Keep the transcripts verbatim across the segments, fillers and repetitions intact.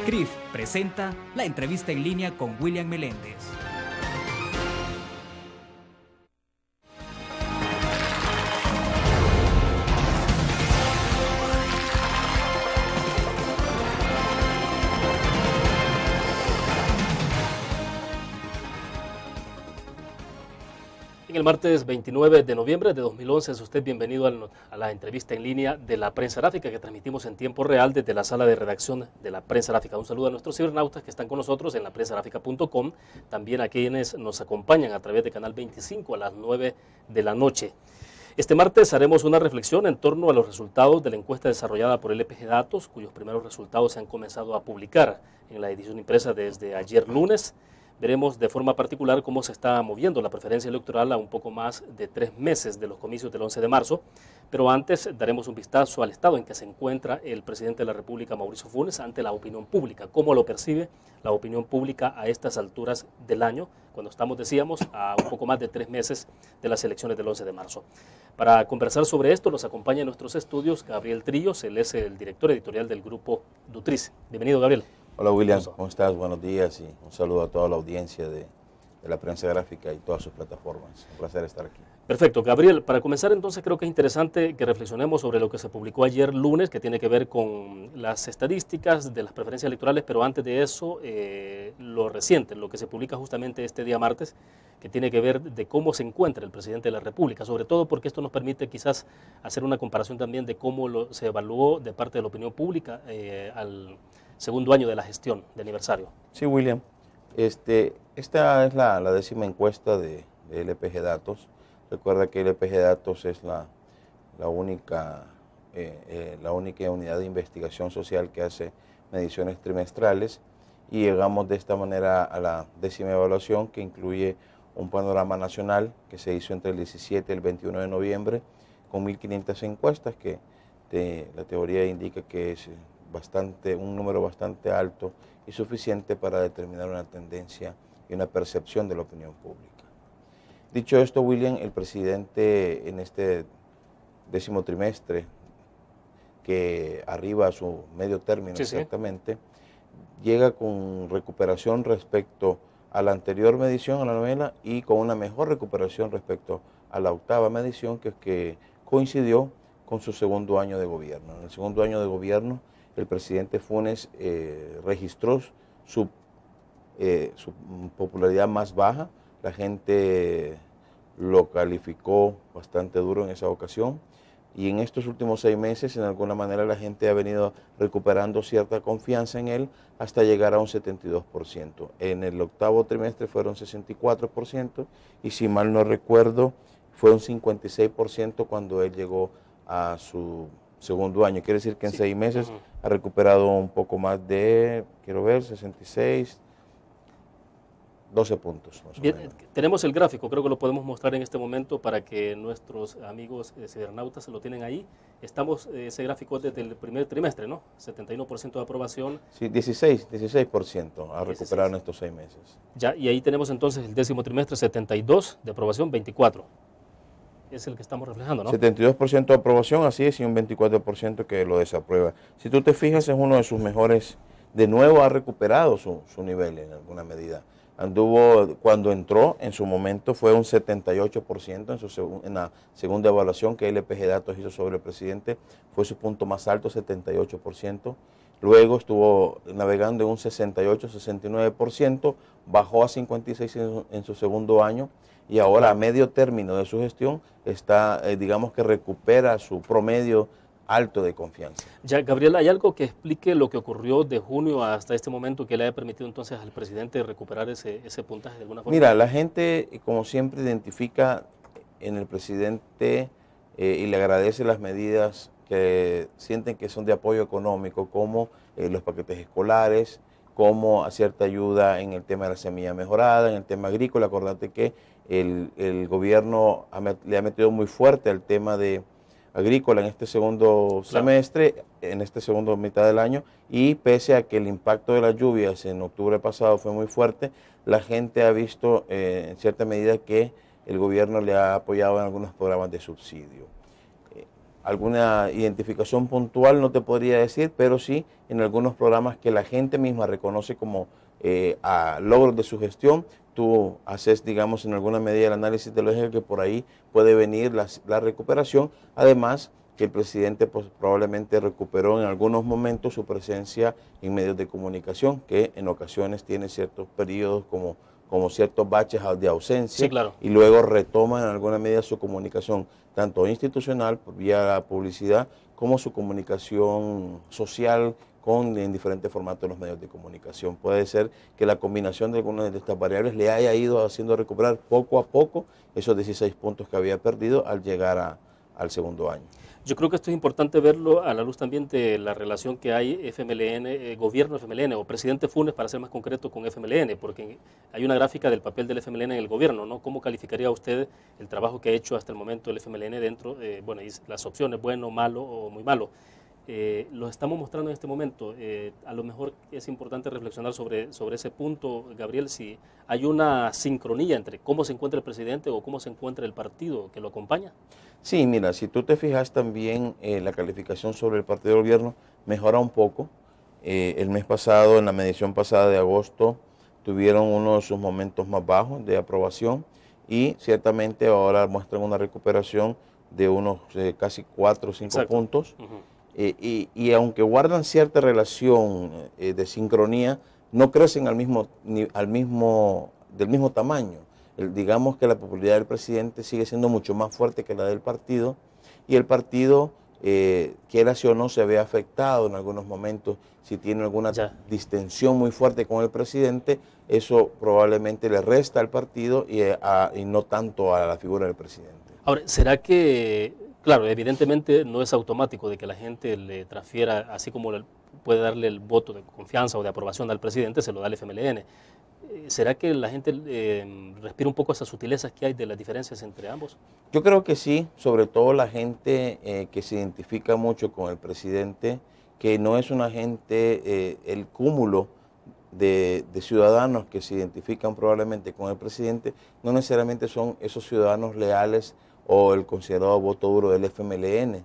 C R I F presenta la entrevista en línea con William Meléndez. En el martes veintinueve de noviembre de dos mil once es usted bienvenido al, a la entrevista en línea de la Prensa Gráfica que transmitimos en tiempo real desde la sala de redacción de la Prensa Gráfica. Un saludo a nuestros cibernautas que están con nosotros en la prensa gráfica punto com, también a quienes nos acompañan a través de Canal veinticinco a las nueve de la noche. Este martes haremos una reflexión en torno a los resultados de la encuesta desarrollada por L P G Datos, cuyos primeros resultados se han comenzado a publicar en la edición impresa desde ayer lunes. Veremos de forma particular cómo se está moviendo la preferencia electoral a un poco más de tres meses de los comicios del once de marzo, pero antes daremos un vistazo al estado en que se encuentra el presidente de la República, Mauricio Funes, ante la opinión pública. ¿Cómo lo percibe la opinión pública a estas alturas del año, cuando estamos, decíamos, a un poco más de tres meses de las elecciones del once de marzo? Para conversar sobre esto nos acompaña en nuestros estudios Gabriel Trillos, él es el director editorial del grupo Dutrice. Bienvenido, Gabriel. Hola William, ¿cómo estás? Buenos días y un saludo a toda la audiencia de, de la prensa gráfica y todas sus plataformas. Un placer estar aquí. Perfecto. Gabriel, para comenzar entonces creo que es interesante que reflexionemos sobre lo que se publicó ayer lunes, que tiene que ver con las estadísticas de las preferencias electorales, pero antes de eso, eh, lo reciente, lo que se publica justamente este día martes, que tiene que ver de cómo se encuentra el presidente de la República, sobre todo porque esto nos permite quizás hacer una comparación también de cómo lo, se evaluó de parte de la opinión pública eh, al segundo año de la gestión de aniversario. Sí, William. Este, esta es la, la décima encuesta de, de L P G Datos. Recuerda que L P G Datos es la, la, única, eh, eh, la única unidad de investigación social que hace mediciones trimestrales y llegamos de esta manera a la décima evaluación, que incluye un panorama nacional que se hizo entre el diecisiete y el veintiuno de noviembre con mil quinientas encuestas, que de, la teoría indica que es bastante, un número bastante alto y suficiente para determinar una tendencia y una percepción de la opinión pública. Dicho esto, William, el presidente en este décimo trimestre, que arriba a su medio término sí, exactamente, sí. llega con recuperación respecto a la anterior medición, a la novena, y con una mejor recuperación respecto a la octava medición, que, que coincidió con su segundo año de gobierno. En el segundo año de gobierno, el presidente Funes eh, registró su, eh, su popularidad más baja. La gente lo calificó bastante duro en esa ocasión y en estos últimos seis meses, en alguna manera, la gente ha venido recuperando cierta confianza en él hasta llegar a un setenta y dos por ciento. En el octavo trimestre fueron sesenta y cuatro por ciento y, si mal no recuerdo, fue un cincuenta y seis por ciento cuando él llegó a su segundo año. Quiere decir que en sí. seis meses uh-huh. ha recuperado un poco más de, quiero ver, sesenta y seis, doce puntos. Más Bien, o menos. Tenemos el gráfico, creo que lo podemos mostrar en este momento para que nuestros amigos eh, cibernautas se lo tienen ahí. Estamos, eh, ese gráfico desde el primer trimestre, ¿no? setenta y uno por ciento de aprobación. Sí, dieciséis por ciento ha recuperado en estos seis meses. Ya, y ahí tenemos entonces el décimo trimestre, setenta y dos de aprobación, veinticuatro. Es el que estamos reflejando, ¿no? setenta y dos por ciento de aprobación, así es, y un veinticuatro por ciento que lo desaprueba. Si tú te fijas, es uno de sus mejores, de nuevo ha recuperado su, su nivel en alguna medida. Anduvo, cuando entró, en su momento fue un setenta y ocho por ciento en, su, en la segunda evaluación que L P G Datos hizo sobre el presidente, fue su punto más alto, setenta y ocho por ciento. Luego estuvo navegando en un sesenta y ocho, sesenta y nueve por ciento, bajó a cincuenta y seis por ciento en, en su segundo año, y ahora a medio término de su gestión está, eh, digamos que recupera su promedio alto de confianza. Ya, Gabriel, ¿hay algo que explique lo que ocurrió de junio hasta este momento que le haya permitido entonces al presidente recuperar ese, ese puntaje de alguna forma? Mira, la gente, como siempre, identifica en el presidente eh, y le agradece las medidas que sienten que son de apoyo económico, como eh, los paquetes escolares, como cierta ayuda en el tema de la semilla mejorada, en el tema agrícola. Acordate que el, el gobierno ha, le ha metido muy fuerte al tema de agrícola en este segundo claro. semestre, en este segundo mitad del año, y pese a que el impacto de las lluvias en octubre pasado fue muy fuerte, la gente ha visto eh, en cierta medida que el gobierno le ha apoyado en algunos programas de subsidio. Eh, alguna identificación puntual no te podría decir, pero sí en algunos programas que la gente misma reconoce como eh, a logros de su gestión. Tú haces, digamos, en alguna medida el análisis de lógica que por ahí puede venir la, la recuperación. Además, que el presidente pues, probablemente recuperó en algunos momentos su presencia en medios de comunicación, que en ocasiones tiene ciertos periodos como, como ciertos baches de ausencia, sí, claro. Y luego retoma en alguna medida su comunicación, tanto institucional, por vía la publicidad, como su comunicación social, con, en diferentes formatos de los medios de comunicación. Puede ser que la combinación de algunas de estas variables le haya ido haciendo recuperar poco a poco esos dieciséis puntos que había perdido al llegar a, al segundo año. Yo creo que esto es importante verlo a la luz también de la relación que hay F M L N, eh, gobierno F M L N o presidente Funes, para ser más concreto, con F M L N, porque hay una gráfica del papel del F M L N en el gobierno, ¿no? ¿Cómo calificaría usted el trabajo que ha hecho hasta el momento el F M L N dentro, eh, bueno, y las opciones, bueno, malo o muy malo? Eh, lo estamos mostrando en este momento. Eh, a lo mejor es importante reflexionar sobre, sobre ese punto, Gabriel, si hay una sincronía entre cómo se encuentra el presidente o cómo se encuentra el partido que lo acompaña. Sí, mira, si tú te fijas también, eh, la calificación sobre el partido de gobierno mejora un poco. Eh, el mes pasado, en la medición pasada de agosto, tuvieron uno de sus momentos más bajos de aprobación y ciertamente ahora muestran una recuperación de unos eh, casi cuatro o cinco puntos. Uh-huh. eh, y, y aunque guardan cierta relación eh, de sincronía, no crecen al mismo, ni, al mismo, del mismo tamaño. El, digamos que la popularidad del presidente sigue siendo mucho más fuerte que la del partido y el partido, eh, quiera sí o no, se ve afectado en algunos momentos. Si tiene alguna ya. distensión muy fuerte con el presidente, eso probablemente le resta al partido y, a, y no tanto a la figura del presidente. Ahora, ¿será que, claro, evidentemente no es automático de que la gente le transfiera, así como le puede darle el voto de confianza o de aprobación al presidente, se lo da al F M L N? ¿Será que la gente eh, respira un poco esas sutilezas que hay de las diferencias entre ambos? Yo creo que sí, sobre todo la gente eh, que se identifica mucho con el presidente, que no es una gente, eh, el cúmulo de, de ciudadanos que se identifican probablemente con el presidente, no necesariamente son esos ciudadanos leales o el considerado voto duro del F M L N.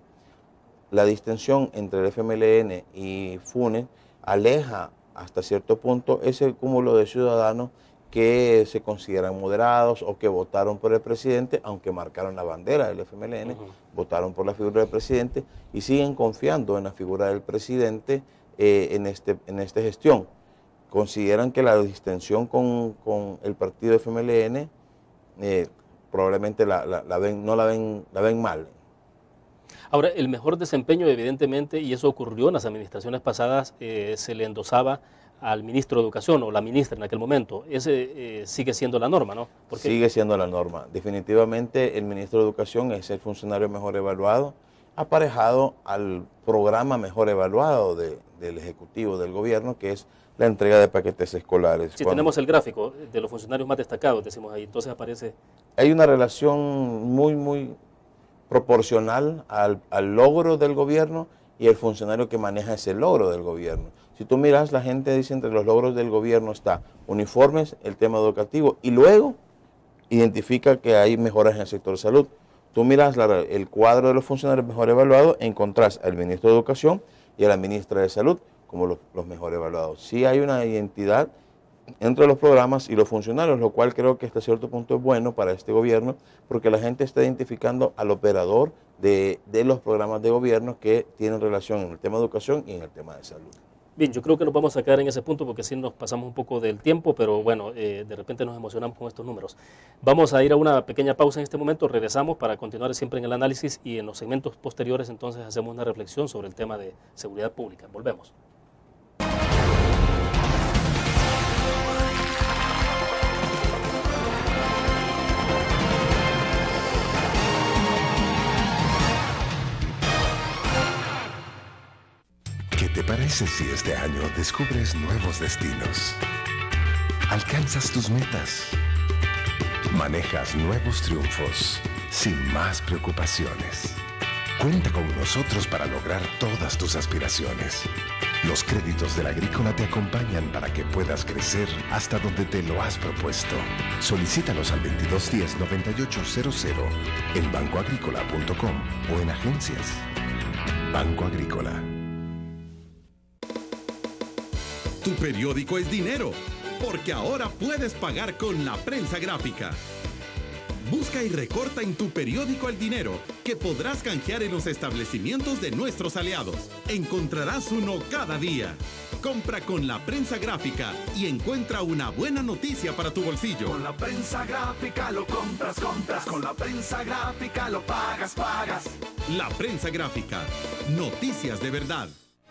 La distensión entre el F M L N y Funes aleja hasta cierto punto ese cúmulo de ciudadanos que se consideran moderados o que votaron por el presidente, aunque marcaron la bandera del F M L N, uh-huh. votaron por la figura del presidente y siguen confiando en la figura del presidente eh, en, este, en esta gestión. Consideran que la distensión con, con el partido F M L N eh, probablemente la, la, la ven, no la ven, la ven mal. Ahora, el mejor desempeño, evidentemente, y eso ocurrió en las administraciones pasadas, eh, se le endosaba al ministro de Educación o la ministra en aquel momento. Ese eh, sigue siendo la norma, ¿no? Porque sigue siendo la norma. Definitivamente el ministro de Educación es el funcionario mejor evaluado, aparejado al programa mejor evaluado de, del Ejecutivo, del Gobierno, que es la entrega de paquetes escolares. Si Cuando tenemos el gráfico de los funcionarios más destacados, decimos ahí, entonces aparece... Hay una relación muy, muy proporcional al, al logro del gobierno y el funcionario que maneja ese logro del gobierno. Si tú miras, la gente dice entre los logros del gobierno está uniformes, el tema educativo, y luego identifica que hay mejoras en el sector de salud. Tú miras la, el cuadro de los funcionarios mejor evaluados, encontrás al ministro de Educación y a la ministra de Salud como los, los mejor evaluados. Sí hay una identidad entre los programas y los funcionarios, lo cual creo que hasta cierto punto es bueno para este gobierno, porque la gente está identificando al operador de, de los programas de gobierno que tienen relación en el tema de educación y en el tema de salud. Bien, yo creo que nos vamos a quedar en ese punto porque sí nos pasamos un poco del tiempo, pero bueno, eh, de repente nos emocionamos con estos números. Vamos a ir a una pequeña pausa en este momento, regresamos para continuar siempre en el análisis y en los segmentos posteriores entonces hacemos una reflexión sobre el tema de seguridad pública. Volvemos. ¿Qué te parece si este año descubres nuevos destinos? Alcanzas tus metas. Manejas nuevos triunfos sin más preocupaciones. Cuenta con nosotros para lograr todas tus aspiraciones. Los créditos del Agrícola te acompañan para que puedas crecer hasta donde te lo has propuesto. Solicítalos al veintidós diez noventa y ocho cero cero en banco agrícola punto com o en agencias. Banco Agrícola. Tu periódico es dinero, porque ahora puedes pagar con la prensa gráfica. Busca y recorta en tu periódico el dinero que podrás canjear en los establecimientos de nuestros aliados. Encontrarás uno cada día. Compra con la prensa gráfica y encuentra una buena noticia para tu bolsillo. Con la prensa gráfica lo compras, compras. Con la prensa gráfica lo pagas, pagas. La prensa gráfica. Noticias de verdad.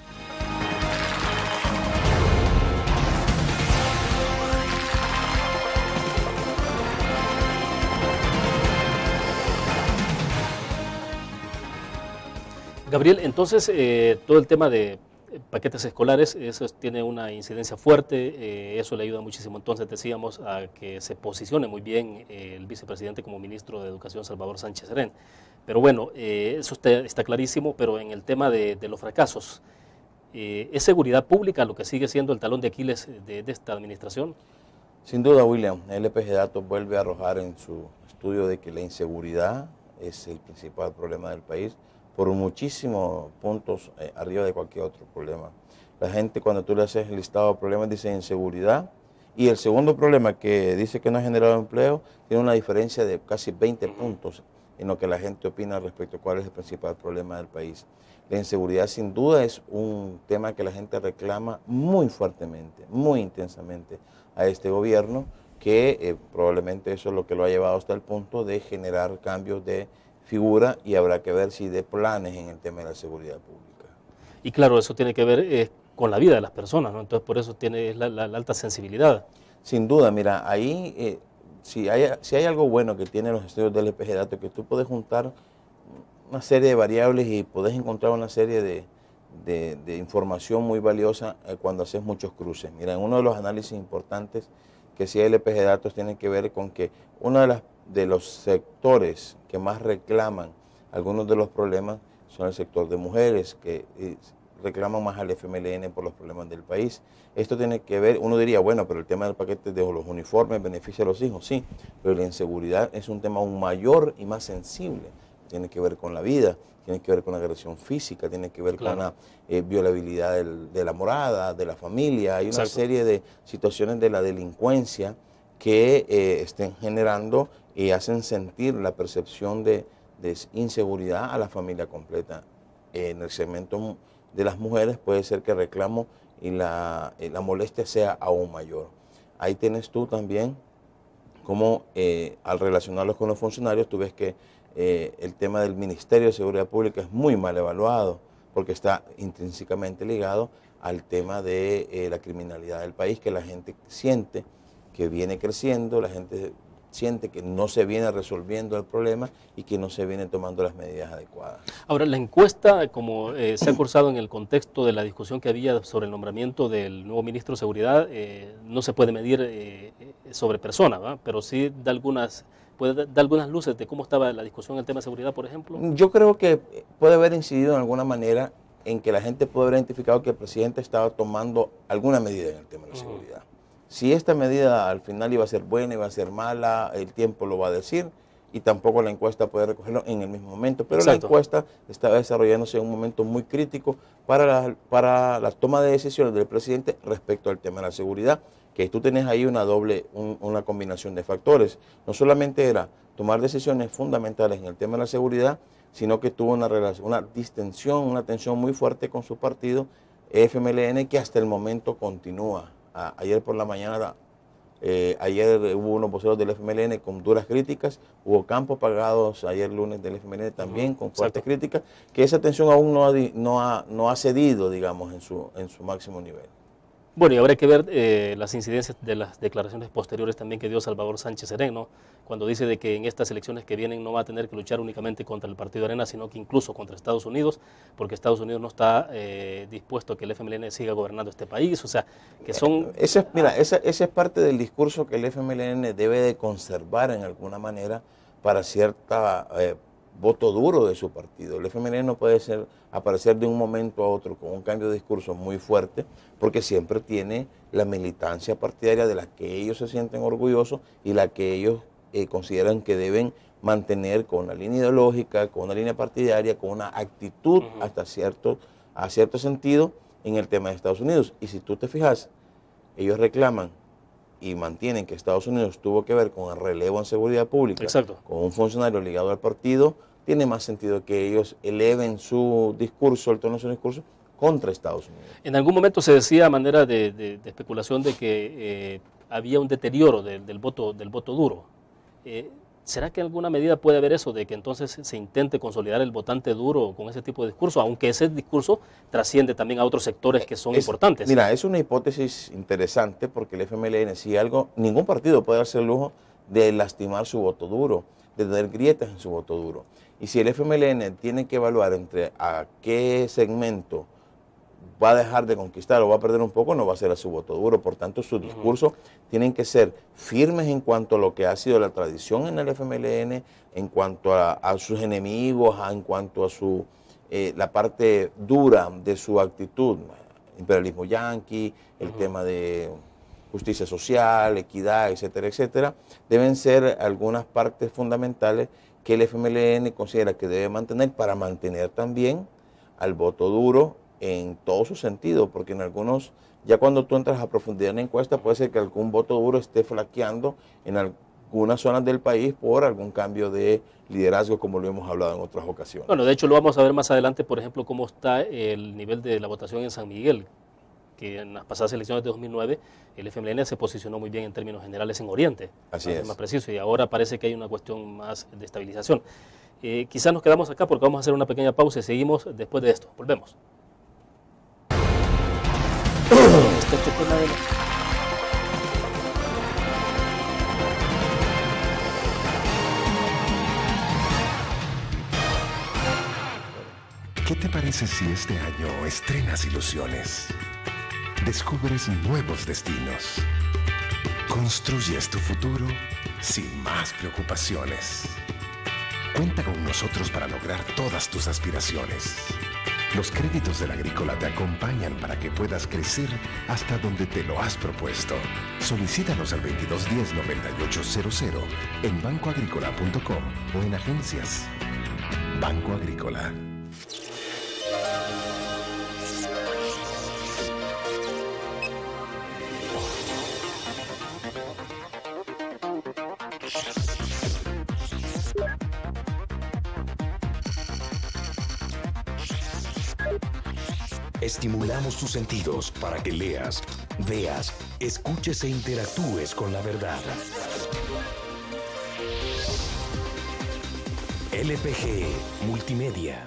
Gabriel, entonces eh, todo el tema de paquetes escolares, eso tiene una incidencia fuerte, eh, eso le ayuda muchísimo, entonces decíamos, a que se posicione muy bien eh, el vicepresidente como ministro de Educación, Salvador Sánchez Serén. Pero bueno, eh, eso está, está clarísimo, pero en el tema de, de los fracasos, eh, ¿es seguridad pública lo que sigue siendo el talón de Aquiles de, de esta administración? Sin duda, William, el L P G Datos vuelve a arrojar en su estudio de que la inseguridad es el principal problema del país, por muchísimos puntos eh, arriba de cualquier otro problema. La gente, cuando tú le haces el listado de problemas, dice inseguridad, y el segundo problema, que dice que no ha generado empleo, tiene una diferencia de casi veinte puntos en lo que la gente opina respecto a cuál es el principal problema del país. La inseguridad, sin duda, es un tema que la gente reclama muy fuertemente, muy intensamente a este gobierno, que eh, probablemente eso es lo que lo ha llevado hasta el punto de generar cambios de figura, y habrá que ver si de planes en el tema de la seguridad pública. Y claro, eso tiene que ver eh, con la vida de las personas, ¿no? Entonces por eso tiene la, la, la alta sensibilidad. Sin duda, mira, ahí eh, si, hay, si hay algo bueno que tienen los estudios del L P G Datos, que tú puedes juntar una serie de variables y puedes encontrar una serie de, de, de información muy valiosa eh, cuando haces muchos cruces. Mira, uno de los análisis importantes que sí L P G Datos tiene que ver con que uno de, las, de los sectores que más reclaman algunos de los problemas son el sector de mujeres, que eh, reclaman más al F M L N por los problemas del país. Esto tiene que ver, uno diría, bueno, pero el tema del paquete de los uniformes beneficia a los hijos, sí, pero la inseguridad es un tema aún mayor y más sensible. Tiene que ver con la vida, tiene que ver con la agresión física, tiene que ver claro. con la eh, violabilidad del, de la morada, de la familia. Hay una Exacto. serie de situaciones de la delincuencia que eh, estén generando y hacen sentir la percepción de, de inseguridad a la familia completa. En el segmento de las mujeres puede ser que el reclamo y la, la molestia sea aún mayor. Ahí tienes tú también como eh, al relacionarlos con los funcionarios, tú ves que eh, el tema del Ministerio de Seguridad Pública es muy mal evaluado, porque está intrínsecamente ligado al tema de eh, la criminalidad del país, que la gente siente que viene creciendo, la gente siente que no se viene resolviendo el problema y que no se vienen tomando las medidas adecuadas. Ahora, la encuesta, como eh, se ha cursado en el contexto de la discusión que había sobre el nombramiento del nuevo ministro de Seguridad, eh, no se puede medir eh, sobre persona, ¿verdad? Pero sí da algunas, puede dar algunas luces de cómo estaba la discusión en el tema de seguridad, por ejemplo. Yo creo que puede haber incidido en alguna manera en que la gente puede haber identificado que el presidente estaba tomando alguna medida en el tema de la uh-huh. seguridad. Si esta medida al final iba a ser buena, iba a ser mala, el tiempo lo va a decir, y tampoco la encuesta puede recogerlo en el mismo momento. Pero Exacto. la encuesta estaba desarrollándose en un momento muy crítico para la, para la toma de decisiones del presidente respecto al tema de la seguridad, que tú tenés ahí una doble, un, una combinación de factores. No solamente era tomar decisiones fundamentales en el tema de la seguridad, sino que tuvo una, relación, una distensión, una tensión muy fuerte con su partido, F M L N, que hasta el momento continúa. A, ayer por la mañana, eh, ayer hubo unos voceros del F M L N con duras críticas, hubo campos pagados ayer lunes del F M L N también con fuertes Exacto. críticas, que esa tensión aún no ha, no ha, no ha cedido, digamos, en su, en su máximo nivel. Bueno, y habrá que ver eh, las incidencias de las declaraciones posteriores también que dio Salvador Sánchez Serén, ¿no? Cuando dice de que en estas elecciones que vienen no va a tener que luchar únicamente contra el Partido Arena, sino que incluso contra Estados Unidos, porque Estados Unidos no está eh, dispuesto a que el F M L N siga gobernando este país, o sea, que son... Ese es, mira, esa, ese es parte del discurso que el F M L N debe de conservar en alguna manera para cierta eh, voto duro de su partido. El F M L N no puede ser, aparecer de un momento a otro con un cambio de discurso muy fuerte, porque siempre tiene la militancia partidaria de la que ellos se sienten orgullosos y la que ellos eh, consideran que deben mantener con una línea ideológica, con una línea partidaria, con una actitud uh-huh. hasta cierto, a cierto sentido en el tema de Estados Unidos. Y si tú te fijas, ellos reclaman y mantienen que Estados Unidos tuvo que ver con el relevo en seguridad pública, Exacto. con un funcionario ligado al partido, tiene más sentido que ellos eleven su discurso, el tono de su discurso, contra Estados Unidos. En algún momento se decía a manera de, de, de especulación de que eh, había un deterioro de, del, voto, del voto duro. Eh, ¿Será que en alguna medida puede haber eso, de que entonces se intente consolidar el votante duro con ese tipo de discurso, aunque ese discurso trasciende también a otros sectores que son es, importantes? Mira, es una hipótesis interesante porque el F M L N, si algo, ningún partido puede darse el lujo de lastimar su voto duro, de tener grietas en su voto duro. Y si el F M L N tiene que evaluar entre a qué segmento va a dejar de conquistar o va a perder un poco, no va a ser a su voto duro. Por tanto, sus discursos uh-huh. tienen que ser firmes en cuanto a lo que ha sido la tradición en el F M L N, en cuanto a, a sus enemigos, a, en cuanto a su eh, la parte dura de su actitud, imperialismo yanqui, el uh-huh. tema de justicia social, equidad, etcétera, etcétera, deben ser algunas partes fundamentales que el F M L N considera que debe mantener para mantener también al voto duro en todo su sentido, porque en algunos, ya cuando tú entras a profundidad en la encuesta, puede ser que algún voto duro esté flaqueando en algunas zonas del país por algún cambio de liderazgo, como lo hemos hablado en otras ocasiones. Bueno, de hecho lo vamos a ver más adelante, por ejemplo, cómo está el nivel de la votación en San Miguel, que en las pasadas elecciones de dos mil nueve el F M L N se posicionó muy bien en términos generales en Oriente, así es, más preciso, y ahora parece que hay una cuestión más de estabilización. Eh, quizás nos quedamos acá porque vamos a hacer una pequeña pausa y seguimos después de esto. Volvemos. Este, este tema de... ¿Qué te parece si este año estrenas ilusiones? Descubres nuevos destinos. Construyes tu futuro sin más preocupaciones. Cuenta con nosotros para lograr todas tus aspiraciones. Los créditos del Agrícola te acompañan para que puedas crecer hasta donde te lo has propuesto. Solicítalos al veintidós diez noventa y ocho cero cero en banco agrícola punto com o en agencias. Banco Agrícola. Estimulamos tus sentidos para que leas, veas, escuches e interactúes con la verdad. L P G Multimedia.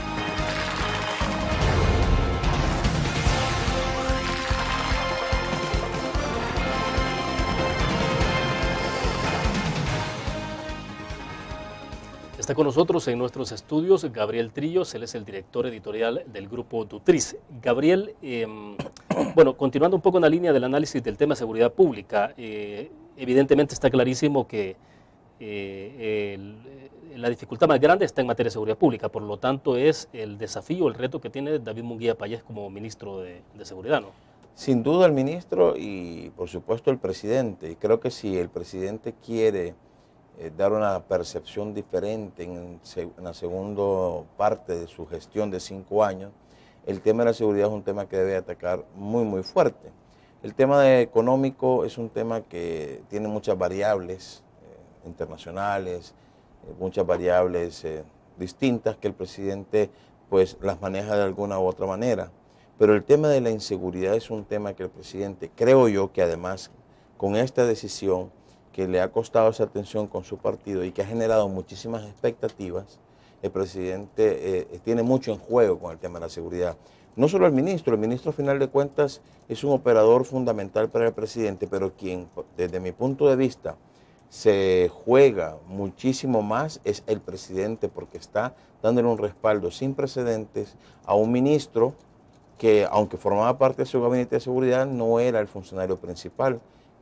Está con nosotros en nuestros estudios Gabriel Trillos, él es el director editorial del grupo Dutriz. Gabriel, eh, bueno, continuando un poco en la línea del análisis del tema de seguridad pública, eh, evidentemente está clarísimo que eh, el, la dificultad más grande está en materia de seguridad pública, por lo tanto es el desafío, el reto que tiene David Munguía Payés como ministro de, de Seguridad, ¿no? Sin duda el ministro y por supuesto el presidente. Y creo que si el presidente quiere Eh, dar una percepción diferente en, en la segunda parte de su gestión de cinco años, el tema de la seguridad es un tema que debe atacar muy, muy fuerte. El tema de económico es un tema que tiene muchas variables eh, internacionales, eh, muchas variables eh, distintas que el presidente pues las maneja de alguna u otra manera. Pero el tema de la inseguridad es un tema que el presidente, creo yo que además con esta decisión, que le ha costado esa atención con su partido y que ha generado muchísimas expectativas, el presidente eh, tiene mucho en juego con el tema de la seguridad. No solo el ministro, el ministro a final de cuentas es un operador fundamental para el presidente, pero quien desde mi punto de vista se juega muchísimo más es el presidente, porque está dándole un respaldo sin precedentes a un ministro que, aunque formaba parte de su gabinete de seguridad, no era el funcionario principal.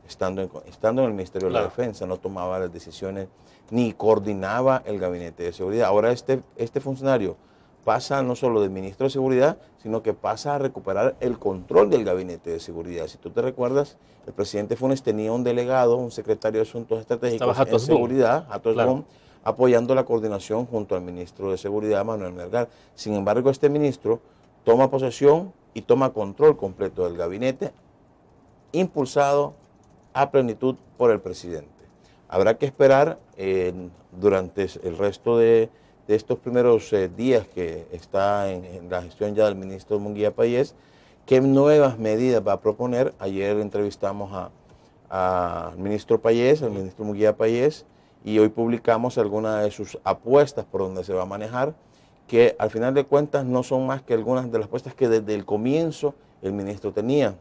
estando en, estando en el Ministerio Claro. de la Defensa, no tomaba las decisiones ni coordinaba el Gabinete de Seguridad. Ahora este, este funcionario pasa no solo de ministro de Seguridad, sino que pasa a recuperar el control del Gabinete de Seguridad. Si tú te recuerdas, el presidente Funes tenía un delegado, un secretario de Asuntos Estratégicos en Seguridad, Hato claro. Esbón, apoyando la coordinación junto al ministro de Seguridad, Manuel Melgar. Sin embargo, este ministro toma posesión y toma control completo del gabinete, impulsado a plenitud por el presidente. Habrá que esperar eh, durante el resto de, de estos primeros eh, días que está en, en la gestión ya del ministro Munguía Payés, qué nuevas medidas va a proponer. Ayer entrevistamos al ministro Payés, al ministro Munguía Payés, y hoy publicamos algunas de sus apuestas por donde se va a manejar, que al final de cuentas no son más que algunas de las apuestas que desde el comienzo el ministro tenía.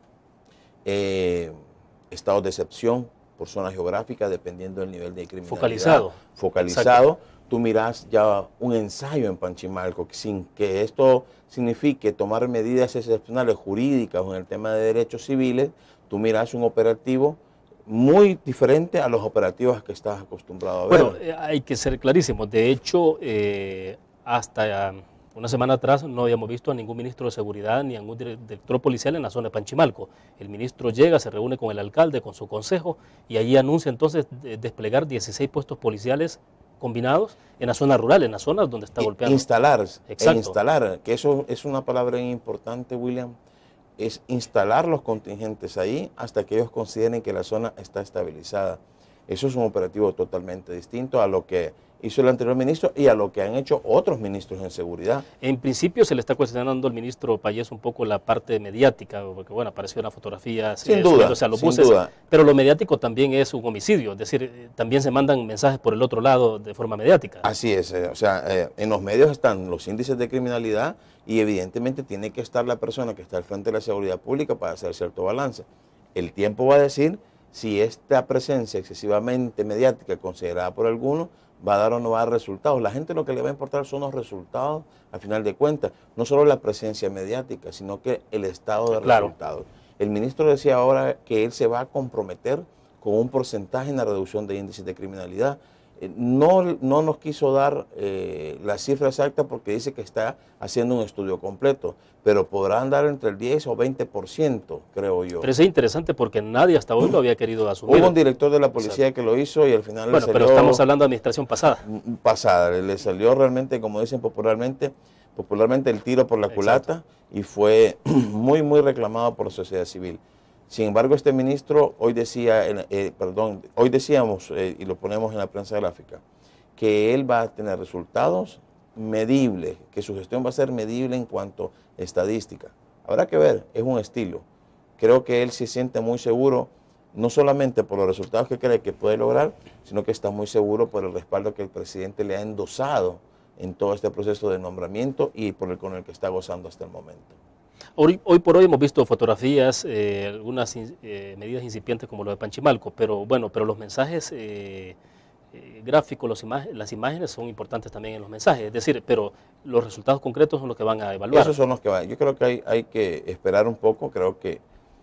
Eh, estados de excepción por zona geográfica, dependiendo del nivel de criminalidad. Focalizado. Focalizado. Exacto. Tú miras ya un ensayo en Panchimalco, sin que esto signifique tomar medidas excepcionales jurídicas o en el tema de derechos civiles, tú miras un operativo muy diferente a los operativos que estás acostumbrado a ver. Bueno, eh, hay que ser clarísimos. De hecho, eh, hasta eh, una semana atrás no habíamos visto a ningún ministro de seguridad ni a ningún director policial en la zona de Panchimalco. El ministro llega, se reúne con el alcalde, con su consejo, y allí anuncia entonces de desplegar dieciséis puestos policiales combinados en la zona rural, en las zonas donde está golpeando. Instalar, Exacto. e instalar, que eso es una palabra importante, William, es instalar los contingentes ahí hasta que ellos consideren que la zona está estabilizada. Eso es un operativo totalmente distinto a lo que hizo el anterior ministro y a lo que han hecho otros ministros en seguridad. En principio se le está cuestionando al ministro Payés un poco la parte mediática, porque bueno, apareció una fotografía Sin eh, duda, subiéndose a los sin buses, duda. pero lo mediático también es un homicidio, es decir, eh, también se mandan mensajes por el otro lado de forma mediática. Así es, eh, o sea, eh, en los medios están los índices de criminalidad y evidentemente tiene que estar la persona que está al frente de la seguridad pública para hacer cierto balance. El tiempo va a decir si esta presencia excesivamente mediática considerada por algunos va a dar o no va a dar resultados. La gente lo que le va a importar son los resultados al final de cuentas, no solo la presencia mediática, sino que el estado de Claro. resultados. El ministro decía ahora que él se va a comprometer con un porcentaje en la reducción de índices de criminalidad. Eh, No, no nos quiso dar eh, la cifra exacta porque dice que está haciendo un estudio completo, pero podrá andar entre el diez o veinte por ciento, creo yo. Pero eso es interesante porque nadie hasta hoy lo había querido asumir. Hubo un director de la policía Exacto. que lo hizo y al final Bueno, le pero salió estamos hablando de administración pasada. pasada, le salió realmente, como dicen popularmente, popularmente el tiro por la culata y fue muy, muy reclamado por la sociedad civil. Sin embargo, este ministro hoy decía, eh, perdón, hoy decíamos, eh, y lo ponemos en la prensa gráfica, que él va a tener resultados medibles, que su gestión va a ser medible en cuanto a estadística. Habrá que ver, es un estilo. Creo que él se siente muy seguro, no solamente por los resultados que cree que puede lograr, sino que está muy seguro por el respaldo que el presidente le ha endosado en todo este proceso de nombramiento y por el con el que está gozando hasta el momento. Hoy, hoy por hoy hemos visto fotografías, eh, algunas eh, medidas incipientes como lo de Panchimalco, pero bueno, pero los mensajes eh, eh, gráficos, los ima las imágenes son importantes también en los mensajes, es decir, pero los resultados concretos son los que van a evaluar. Esos son los que van. Yo creo que hay, hay que esperar un poco, creo que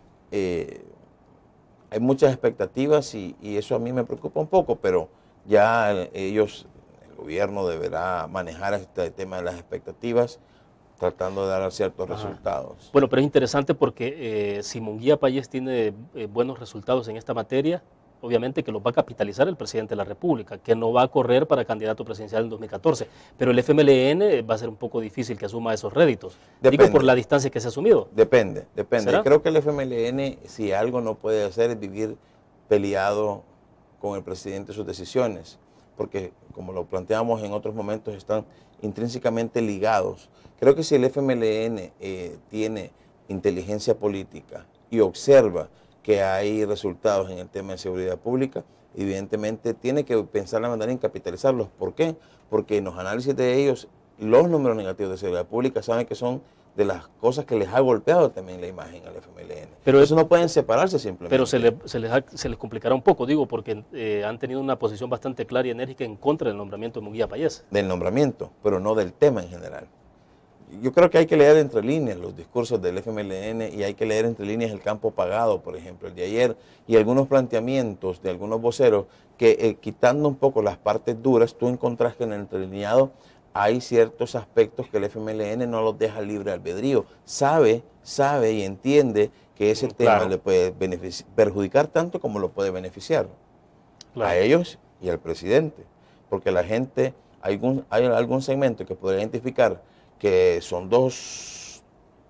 eh, hay muchas expectativas y, y eso a mí me preocupa un poco, pero ya ellos, el gobierno deberá manejar este tema de las expectativas, tratando de dar ciertos Ajá. resultados. Bueno, pero es interesante porque eh, si Munguía Payés tiene eh, buenos resultados en esta materia, obviamente que los va a capitalizar el presidente de la República, que no va a correr para candidato presidencial en dos mil catorce, pero el F M L N va a ser un poco difícil que asuma esos réditos. Depende. Digo por la distancia que se ha asumido. Depende, depende. ¿Será? Creo que el F M L N, si algo no puede hacer, es vivir peleado con el presidente sus decisiones, porque como lo planteamos en otros momentos, están intrínsecamente ligados. Creo que si el F M L N eh, tiene inteligencia política y observa que hay resultados en el tema de seguridad pública, evidentemente tiene que pensar la manera en capitalizarlos. ¿Por qué? Porque en los análisis de ellos, los números negativos de seguridad pública saben que son de las cosas que les ha golpeado también la imagen al F M L N. Pero eso no pueden separarse simplemente. Pero se, le, se, les, ha, se les complicará un poco, digo, porque eh, han tenido una posición bastante clara y enérgica en contra del nombramiento de Munguía Payés. Del nombramiento, pero no del tema en general. yo creo que hay que leer entre líneas los discursos del F M L N y hay que leer entre líneas el campo pagado, por ejemplo, el de ayer, y algunos planteamientos de algunos voceros que eh, quitando un poco las partes duras, tú encontrás que en el entrelineado hay ciertos aspectos que el F M L N no los deja libre albedrío. Sabe, sabe y entiende que ese Claro. tema le puede perjudicar tanto como lo puede beneficiar Claro. a ellos y al presidente, porque la gente, hay algún, hay algún segmento que podría identificar que son dos,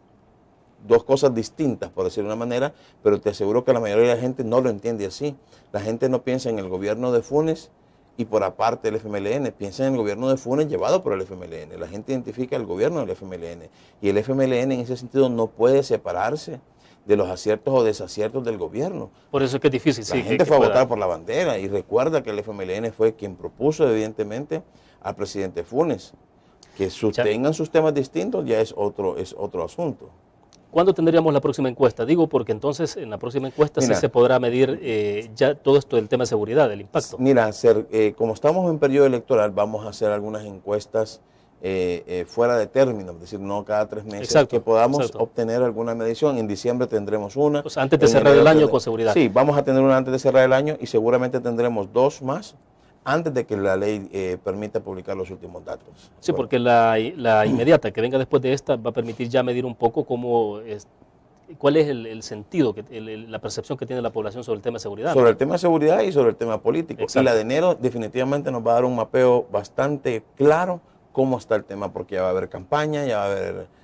dos cosas distintas, por decirlo de una manera, pero te aseguro que la mayoría de la gente no lo entiende así. La gente no piensa en el gobierno de Funes y por aparte el F M L N, piensa en el gobierno de Funes llevado por el F M L N. La gente identifica el gobierno del F M L N y el F M L N en ese sentido no puede separarse de los aciertos o desaciertos del gobierno. Por eso es que es difícil. La sí, gente que, fue que a pueda. votar por la bandera y recuerda que el F M L N fue quien propuso evidentemente al presidente Funes. Que sus, Ya. tengan sus temas distintos ya es otro, es otro asunto. ¿Cuándo tendríamos la próxima encuesta? Digo porque entonces en la próxima encuesta Mira. sí se podrá medir eh, ya todo esto del tema de seguridad, del impacto. Mira, ser, eh, como estamos en periodo electoral, vamos a hacer algunas encuestas eh, eh, fuera de término, es decir, no cada tres meses, Exacto, que podamos exacto. obtener alguna medición. En diciembre tendremos una. O sea, antes de En cerrar el enero año tendremos- con seguridad. Sí, vamos a tener una antes de cerrar el año y seguramente tendremos dos más antes de que la ley eh, permita publicar los últimos datos. Sí, Bueno. porque la, la inmediata que venga después de esta va a permitir ya medir un poco cómo es, cuál es el, el sentido, que, el- el- la percepción que tiene la población sobre el tema de seguridad. Sobre el tema de seguridad y sobre el tema político. Exacto. Y la de enero definitivamente nos va a dar un mapeo bastante claro cómo está el tema, porque ya va a haber campaña, ya va a haber eh,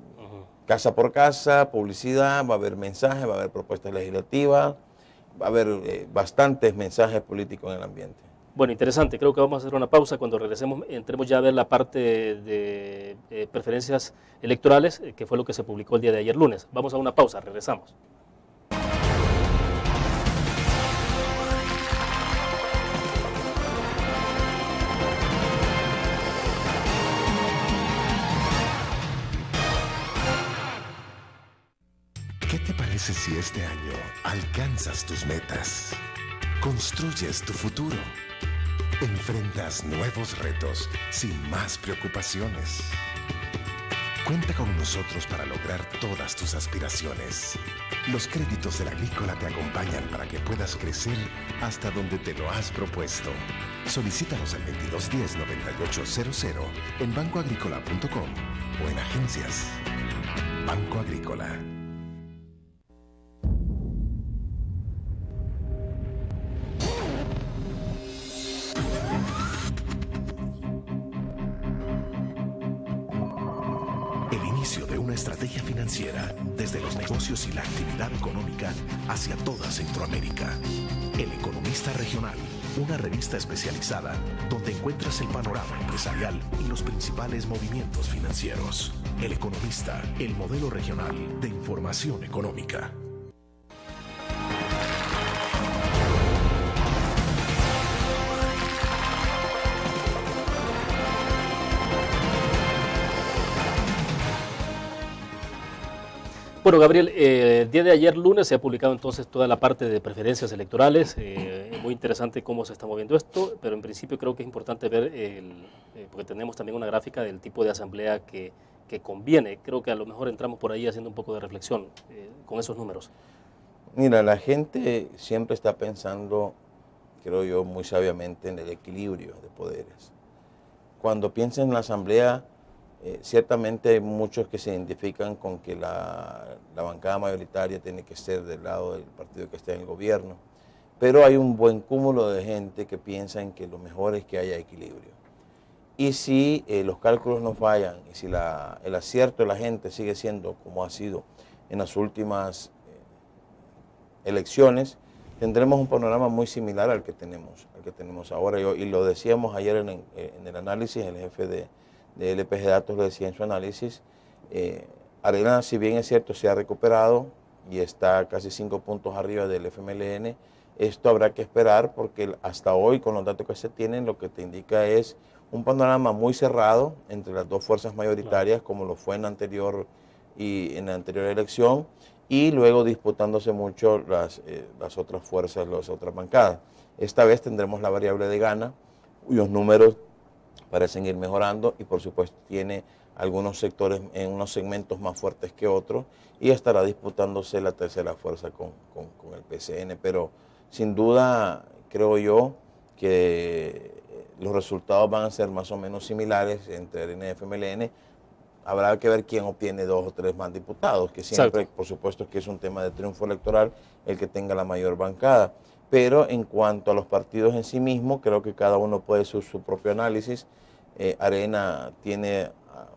casa por casa, publicidad, va a haber mensajes, va a haber propuestas legislativas, va a haber eh, bastantes mensajes políticos en el ambiente. Bueno, interesante. Creo que vamos a hacer una pausa. Cuando regresemos, entremos ya a ver la parte de eh, preferencias electorales, eh, que fue lo que se publicó el día de ayer lunes. Vamos a una pausa, regresamos. ¿Qué te parece si este año alcanzas tus metas? Construyes tu futuro. Enfrentas nuevos retos sin más preocupaciones. Cuenta con nosotros para lograr todas tus aspiraciones. Los créditos del Agrícola te acompañan para que puedas crecer hasta donde te lo has propuesto. Solicítalos al veintidós diez noventa y ocho cero cero en banco agrícola punto com o en agencias. Banco Agrícola. El inicio de una estrategia financiera desde los negocios y la actividad económica hacia toda Centroamérica. El Economista Regional, una revista especializada donde encuentras el panorama empresarial y los principales movimientos financieros. El Economista, el modelo regional de información económica. Bueno, Gabriel, eh, el día de ayer lunes se ha publicado entonces toda la parte de preferencias electorales. Eh, muy interesante cómo se está moviendo esto, pero en principio creo que es importante ver, el, eh, porque tenemos también una gráfica del tipo de asamblea que, que conviene. Creo que a lo mejor entramos por ahí haciendo un poco de reflexión eh, con esos números. Mira, la gente siempre está pensando, creo yo, muy sabiamente en el equilibrio de poderes. Cuando piensa en la asamblea, Eh, ciertamente hay muchos que se identifican con que la, la bancada mayoritaria tiene que ser del lado del partido que está en el gobierno, pero hay un buen cúmulo de gente que piensa en que lo mejor es que haya equilibrio. Y si eh, los cálculos no fallan, y si la, el acierto de la gente sigue siendo como ha sido en las últimas eh, elecciones, tendremos un panorama muy similar al que tenemos, al que tenemos ahora. Yo, y lo decíamos ayer en, en el análisis, el jefe de de L P G Datos lo decía en su análisis, eh, Arena, si bien es cierto, se ha recuperado y está casi cinco puntos arriba del F M L N, esto habrá que esperar porque hasta hoy, con los datos que se tienen, lo que te indica es un panorama muy cerrado entre las dos fuerzas mayoritarias, como lo fue en la anterior, y en la anterior elección, y luego disputándose mucho las, eh, las otras fuerzas, las otras bancadas. Esta vez tendremos la variable de Gana, cuyos números parecen ir mejorando y por supuesto tiene algunos sectores en unos segmentos más fuertes que otros y estará disputándose la tercera fuerza con, con, con el P C N, pero sin duda creo yo que los resultados van a ser más o menos similares entre Arena y F M L N. Habrá que ver quién obtiene dos o tres más diputados, que siempre, Exacto. por supuesto, que es un tema de triunfo electoral el que tenga la mayor bancada. Pero en cuanto a los partidos en sí mismos, creo que cada uno puede hacer su, su propio análisis. Eh, Arena tiene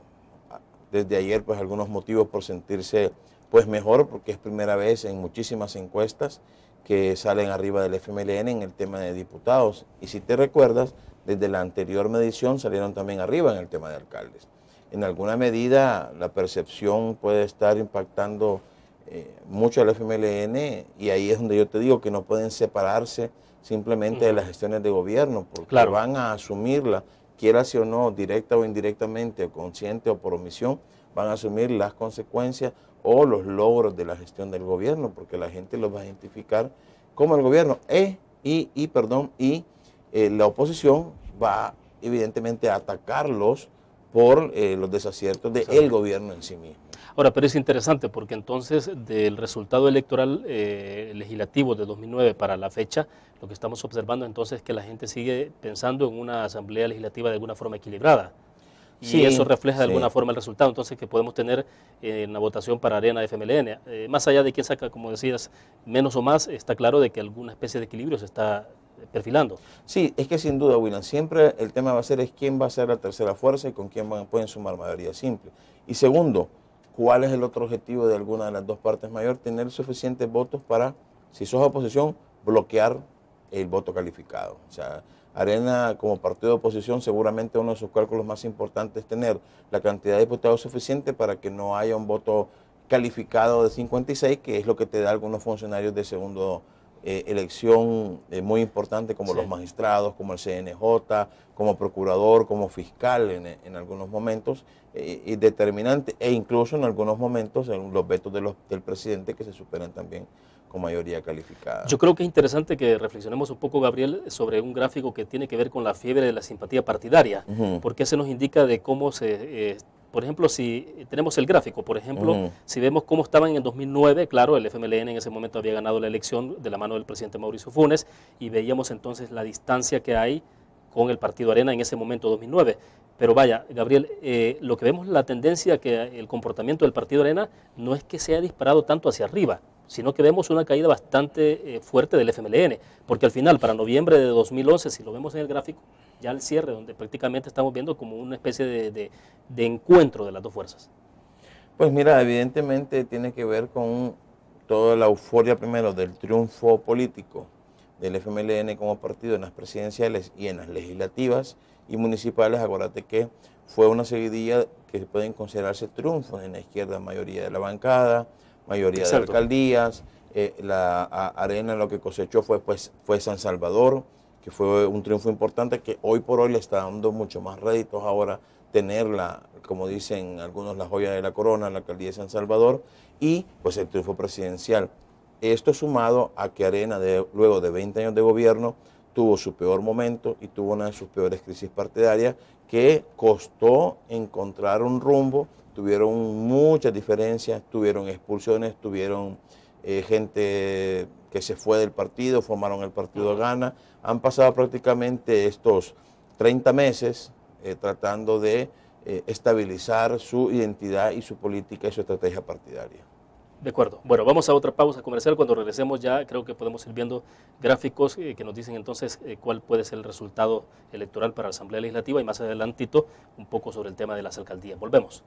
a, a, desde ayer pues algunos motivos por sentirse pues mejor, porque es primera vez en muchísimas encuestas que salen arriba del F M L N en el tema de diputados. Y si te recuerdas, desde la anterior medición salieron también arriba en el tema de alcaldes. En alguna medida la percepción puede estar impactando eh, mucho al F M L N y ahí es donde yo te digo que no pueden separarse simplemente uh-huh. de las gestiones de gobierno, porque claro. van a asumirla, quiera si o no, directa o indirectamente, o consciente o por omisión, van a asumir las consecuencias o los logros de la gestión del gobierno, porque la gente los va a identificar como el gobierno e, y, y, perdón, y eh, la oposición va evidentemente a atacarlos por eh, los desaciertos del de gobierno en sí mismo. Ahora, pero es interesante porque entonces del resultado electoral eh, legislativo de dos mil nueve para la fecha, lo que estamos observando entonces es que la gente sigue pensando en una asamblea legislativa de alguna forma equilibrada. Y sí, eso refleja de sí. alguna forma el resultado, entonces que podemos tener eh, en la votación para Arena F M L N. Eh, más allá de quién saca, como decías, menos o más, está claro de que alguna especie de equilibrio se está perfilando. Sí, es que sin duda, William, siempre el tema va a ser es quién va a ser la tercera fuerza y con quién van, pueden sumar mayoría simple. Y segundo, ¿cuál es el otro objetivo de alguna de las dos partes mayor? Tener suficientes votos para, si sos oposición, bloquear el voto calificado. O sea, Arena como partido de oposición seguramente uno de sus cálculos más importantes es tener la cantidad de diputados suficiente para que no haya un voto calificado de cincuenta y seis, que es lo que te da algunos funcionarios de segundo Eh, elección eh, muy importante como sí. los magistrados, como el C N J, como procurador, como fiscal en, en algunos momentos, eh, y determinante, e incluso en algunos momentos en los vetos de los, del presidente que se superan también con mayoría calificada. Yo creo que es interesante que reflexionemos un poco, Gabriel, sobre un gráfico que tiene que ver con la fiebre de la simpatía partidaria, uh-huh. porque se nos indica de cómo se... Eh, Por ejemplo, si tenemos el gráfico, por ejemplo, uh-huh. si vemos cómo estaban en el dos mil nueve, claro, el F M L N en ese momento había ganado la elección de la mano del presidente Mauricio Funes y veíamos entonces la distancia que hay con el partido Arena en ese momento, dos mil nueve. Pero vaya, Gabriel, eh, lo que vemos, la tendencia, que el comportamiento del partido Arena no es que se haya disparado tanto hacia arriba, sino que vemos una caída bastante eh, fuerte del F M L N, porque al final, para noviembre de dos mil once, si lo vemos en el gráfico, ya al cierre, donde prácticamente estamos viendo como una especie de, de, de encuentro de las dos fuerzas. Pues mira, evidentemente tiene que ver con toda la euforia primero del triunfo político del F M L N como partido en las presidenciales y en las legislativas y municipales. Acuérdate que fue una seguidilla que pueden considerarse triunfos en la izquierda, mayoría de la bancada, mayoría Exacto. de alcaldías. Eh, la a, Arena lo que cosechó fue, pues, fue San Salvador, que fue un triunfo importante que hoy por hoy le está dando mucho más réditos ahora tenerla, como dicen algunos, la joya de la corona, la alcaldía de San Salvador, y pues el triunfo presidencial. Esto sumado a que Arena, de, luego de veinte años de gobierno, tuvo su peor momento y tuvo una de sus peores crisis partidarias que costó encontrar un rumbo, tuvieron muchas diferencias, tuvieron expulsiones, tuvieron eh, gente que se fue del partido, formaron el partido Gana. Han pasado prácticamente estos treinta meses eh, tratando de eh, estabilizar su identidad y su política y su estrategia partidaria. De acuerdo. Bueno, vamos a otra pausa comercial. Cuando regresemos ya creo que podemos ir viendo gráficos eh, que nos dicen entonces eh, cuál puede ser el resultado electoral para la Asamblea Legislativa y más adelantito un poco sobre el tema de las alcaldías. Volvemos.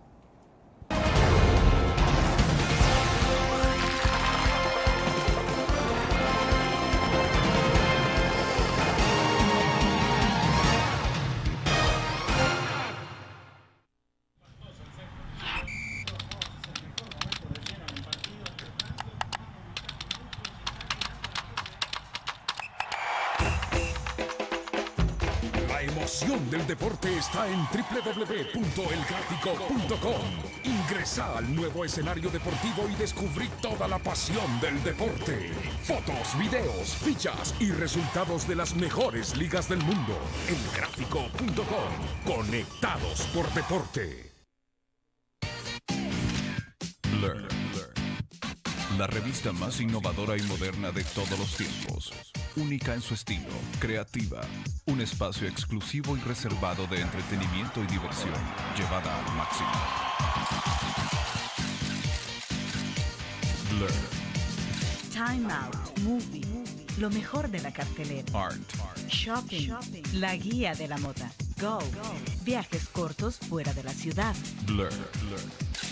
pasión del deporte está en doble u doble u doble u punto el gráfico punto com. Ingresa al nuevo escenario deportivo y descubrí toda la pasión del deporte. Fotos, videos, fichas y resultados de las mejores ligas del mundo. el gráfico punto com. Conectados por deporte. Blur. La revista más innovadora y moderna de todos los tiempos. Única en su estilo, creativa. Un espacio exclusivo y reservado de entretenimiento y diversión, llevada al máximo. Blur. Time Out, Movie, lo mejor de la cartelera. Art. Shopping, la guía de la moda. Go, viajes cortos fuera de la ciudad. Blur. Blur.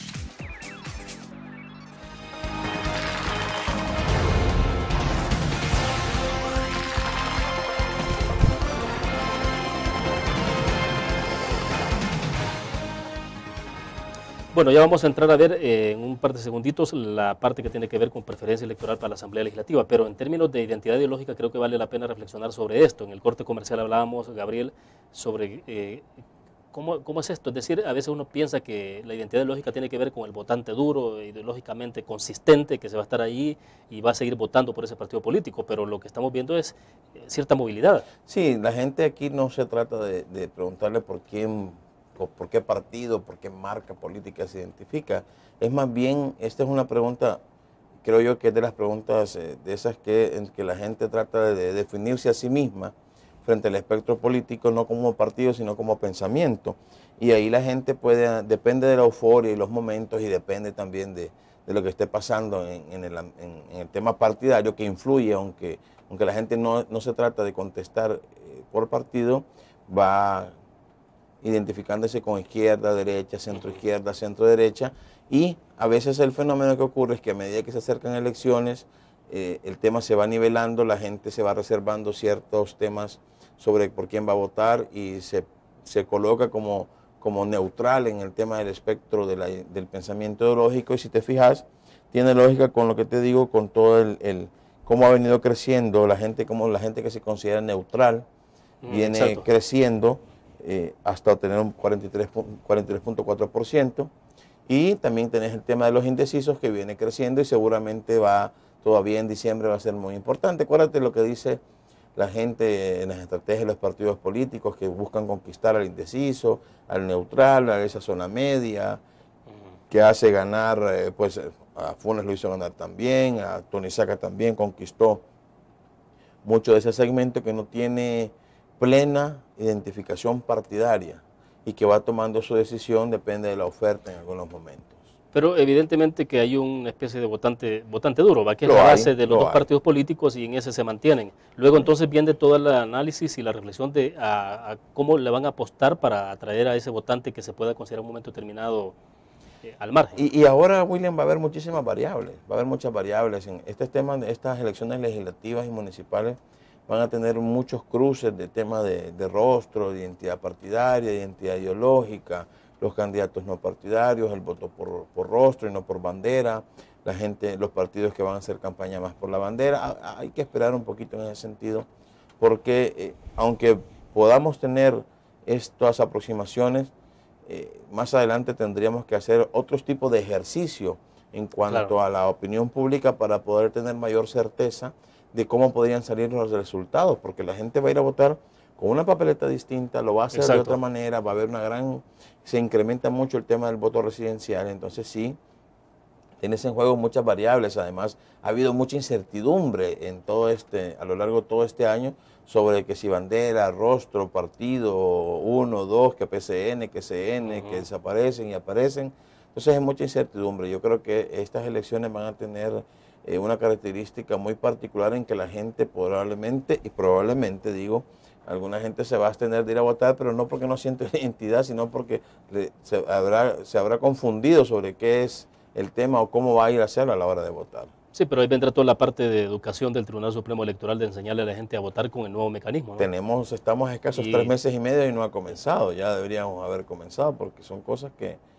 Bueno, ya vamos a entrar a ver eh, en un par de segunditos la parte que tiene que ver con preferencia electoral para la Asamblea Legislativa, pero en términos de identidad ideológica creo que vale la pena reflexionar sobre esto. En el corte comercial hablábamos, Gabriel, sobre eh, cómo, cómo es esto. Es decir, a veces uno piensa que la identidad ideológica tiene que ver con el votante duro, ideológicamente consistente, que se va a estar ahí y va a seguir votando por ese partido político, pero lo que estamos viendo es eh, cierta movilidad. Sí, la gente aquí no se trata de, de preguntarle por quién, por qué partido, por qué marca política se identifica. Es más bien, esta es una pregunta, creo yo que es de las preguntas eh, de esas que, en que la gente trata de, de definirse a sí misma frente al espectro político, no como partido, sino como pensamiento. Y ahí la gente puede, depende de la euforia y los momentos, y depende también de, de lo que esté pasando en, en, el, en, en el tema partidario, que influye, aunque, aunque la gente no, no se trata de contestar eh, por partido, va identificándose con izquierda, derecha, centro izquierda, centro derecha, y a veces el fenómeno que ocurre es que a medida que se acercan elecciones, eh, el tema se va nivelando, la gente se va reservando ciertos temas sobre por quién va a votar y se, se coloca como, como neutral en el tema del espectro de la, del pensamiento ideológico, y si te fijas, tiene lógica con lo que te digo, con todo el, el cómo ha venido creciendo la gente, como la gente que se considera neutral, mm, viene exacto. creciendo, Eh, hasta obtener un cuarenta y tres punto cuatro por ciento, y también tenés el tema de los indecisos que viene creciendo y seguramente va, todavía en diciembre va a ser muy importante. Acuérdate lo que dice la gente en las estrategias de los partidos políticos, que buscan conquistar al indeciso, al neutral, a esa zona media, que hace ganar, eh, pues a Funes lo hizo ganar también, a Tony Saca también conquistó mucho de ese segmento que no tiene plena identificación partidaria y que va tomando su decisión, depende de la oferta en algunos momentos. Pero evidentemente que hay una especie de votante votante duro, ¿va? Que es la base de los dos partidos políticos, y en ese se mantienen. Luego entonces viene todo el análisis y la reflexión de a, a cómo le van a apostar para atraer a ese votante que se pueda considerar en un momento determinado eh, al margen. Y, y ahora, William, va a haber muchísimas variables, va a haber muchas variables. En este tema de estas elecciones legislativas y municipales van a tener muchos cruces de temas de, de rostro, de identidad partidaria, de identidad ideológica, los candidatos no partidarios, el voto por, por rostro y no por bandera, la gente, los partidos que van a hacer campaña más por la bandera. Hay que esperar un poquito en ese sentido, porque eh, aunque podamos tener estas aproximaciones, eh, más adelante tendríamos que hacer otros tipos de ejercicio en cuanto claro. a la opinión pública para poder tener mayor certeza de cómo podrían salir los resultados, porque la gente va a ir a votar con una papeleta distinta, lo va a hacer Exacto. de otra manera, va a haber una gran, se incrementa mucho el tema del voto residencial, entonces sí, tienes en juego muchas variables. Además ha habido mucha incertidumbre en todo este, a lo largo de todo este año, sobre que si bandera, rostro, partido, uno, dos, que P C N, que C N, uh-huh. que desaparecen y aparecen, entonces hay mucha incertidumbre. Yo creo que estas elecciones van a tener Eh, una característica muy particular en que la gente probablemente, y probablemente digo, alguna gente se va a abstener de ir a votar, pero no porque no siente identidad, sino porque le, se, habrá, se habrá confundido sobre qué es el tema o cómo va a ir a hacerlo a la hora de votar. Sí, pero ahí vendrá toda la parte de educación del Tribunal Supremo Electoral, de enseñarle a la gente a votar con el nuevo mecanismo, ¿no? Tenemos, estamos a escasos y... tres meses y medio y no ha comenzado, ya deberíamos haber comenzado, porque son cosas que,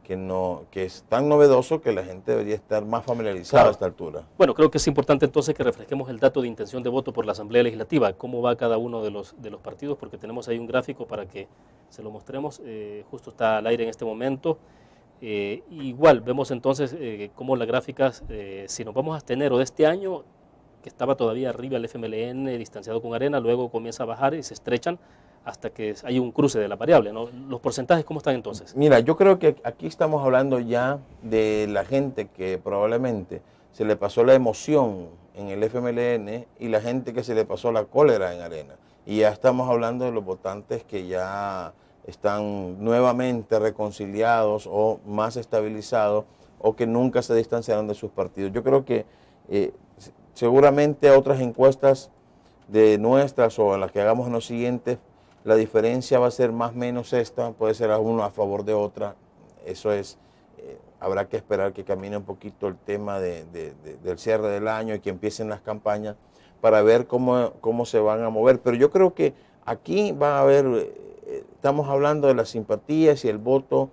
que, no, que es tan novedoso que la gente debería estar más familiarizada Claro. a esta altura. Bueno, creo que es importante entonces que refresquemos el dato de intención de voto por la Asamblea Legislativa, cómo va cada uno de los, de los partidos, porque tenemos ahí un gráfico para que se lo mostremos, eh, justo está al aire en este momento. Eh, igual, vemos entonces eh, cómo las gráficas, eh, si nos vamos hasta enero de este año, que estaba todavía arriba el F M L N distanciado con Arena, luego comienza a bajar y se estrechan hasta que hay un cruce de la variable, ¿no? ¿Los porcentajes cómo están entonces? Mira, yo creo que aquí estamos hablando ya de la gente que probablemente se le pasó la emoción en el F M L N y la gente que se le pasó la cólera en Arena. Y ya estamos hablando de los votantes que ya están nuevamente reconciliados o más estabilizados o que nunca se distanciaron de sus partidos. Yo creo que eh, seguramente otras encuestas de nuestras o en las que hagamos en los siguientes, la diferencia va a ser más o menos esta, puede ser uno a favor de otra, eso es, eh, habrá que esperar que camine un poquito el tema de, de, de, del cierre del año y que empiecen las campañas para ver cómo, cómo se van a mover. Pero yo creo que aquí va a haber, eh, estamos hablando de las simpatías y el voto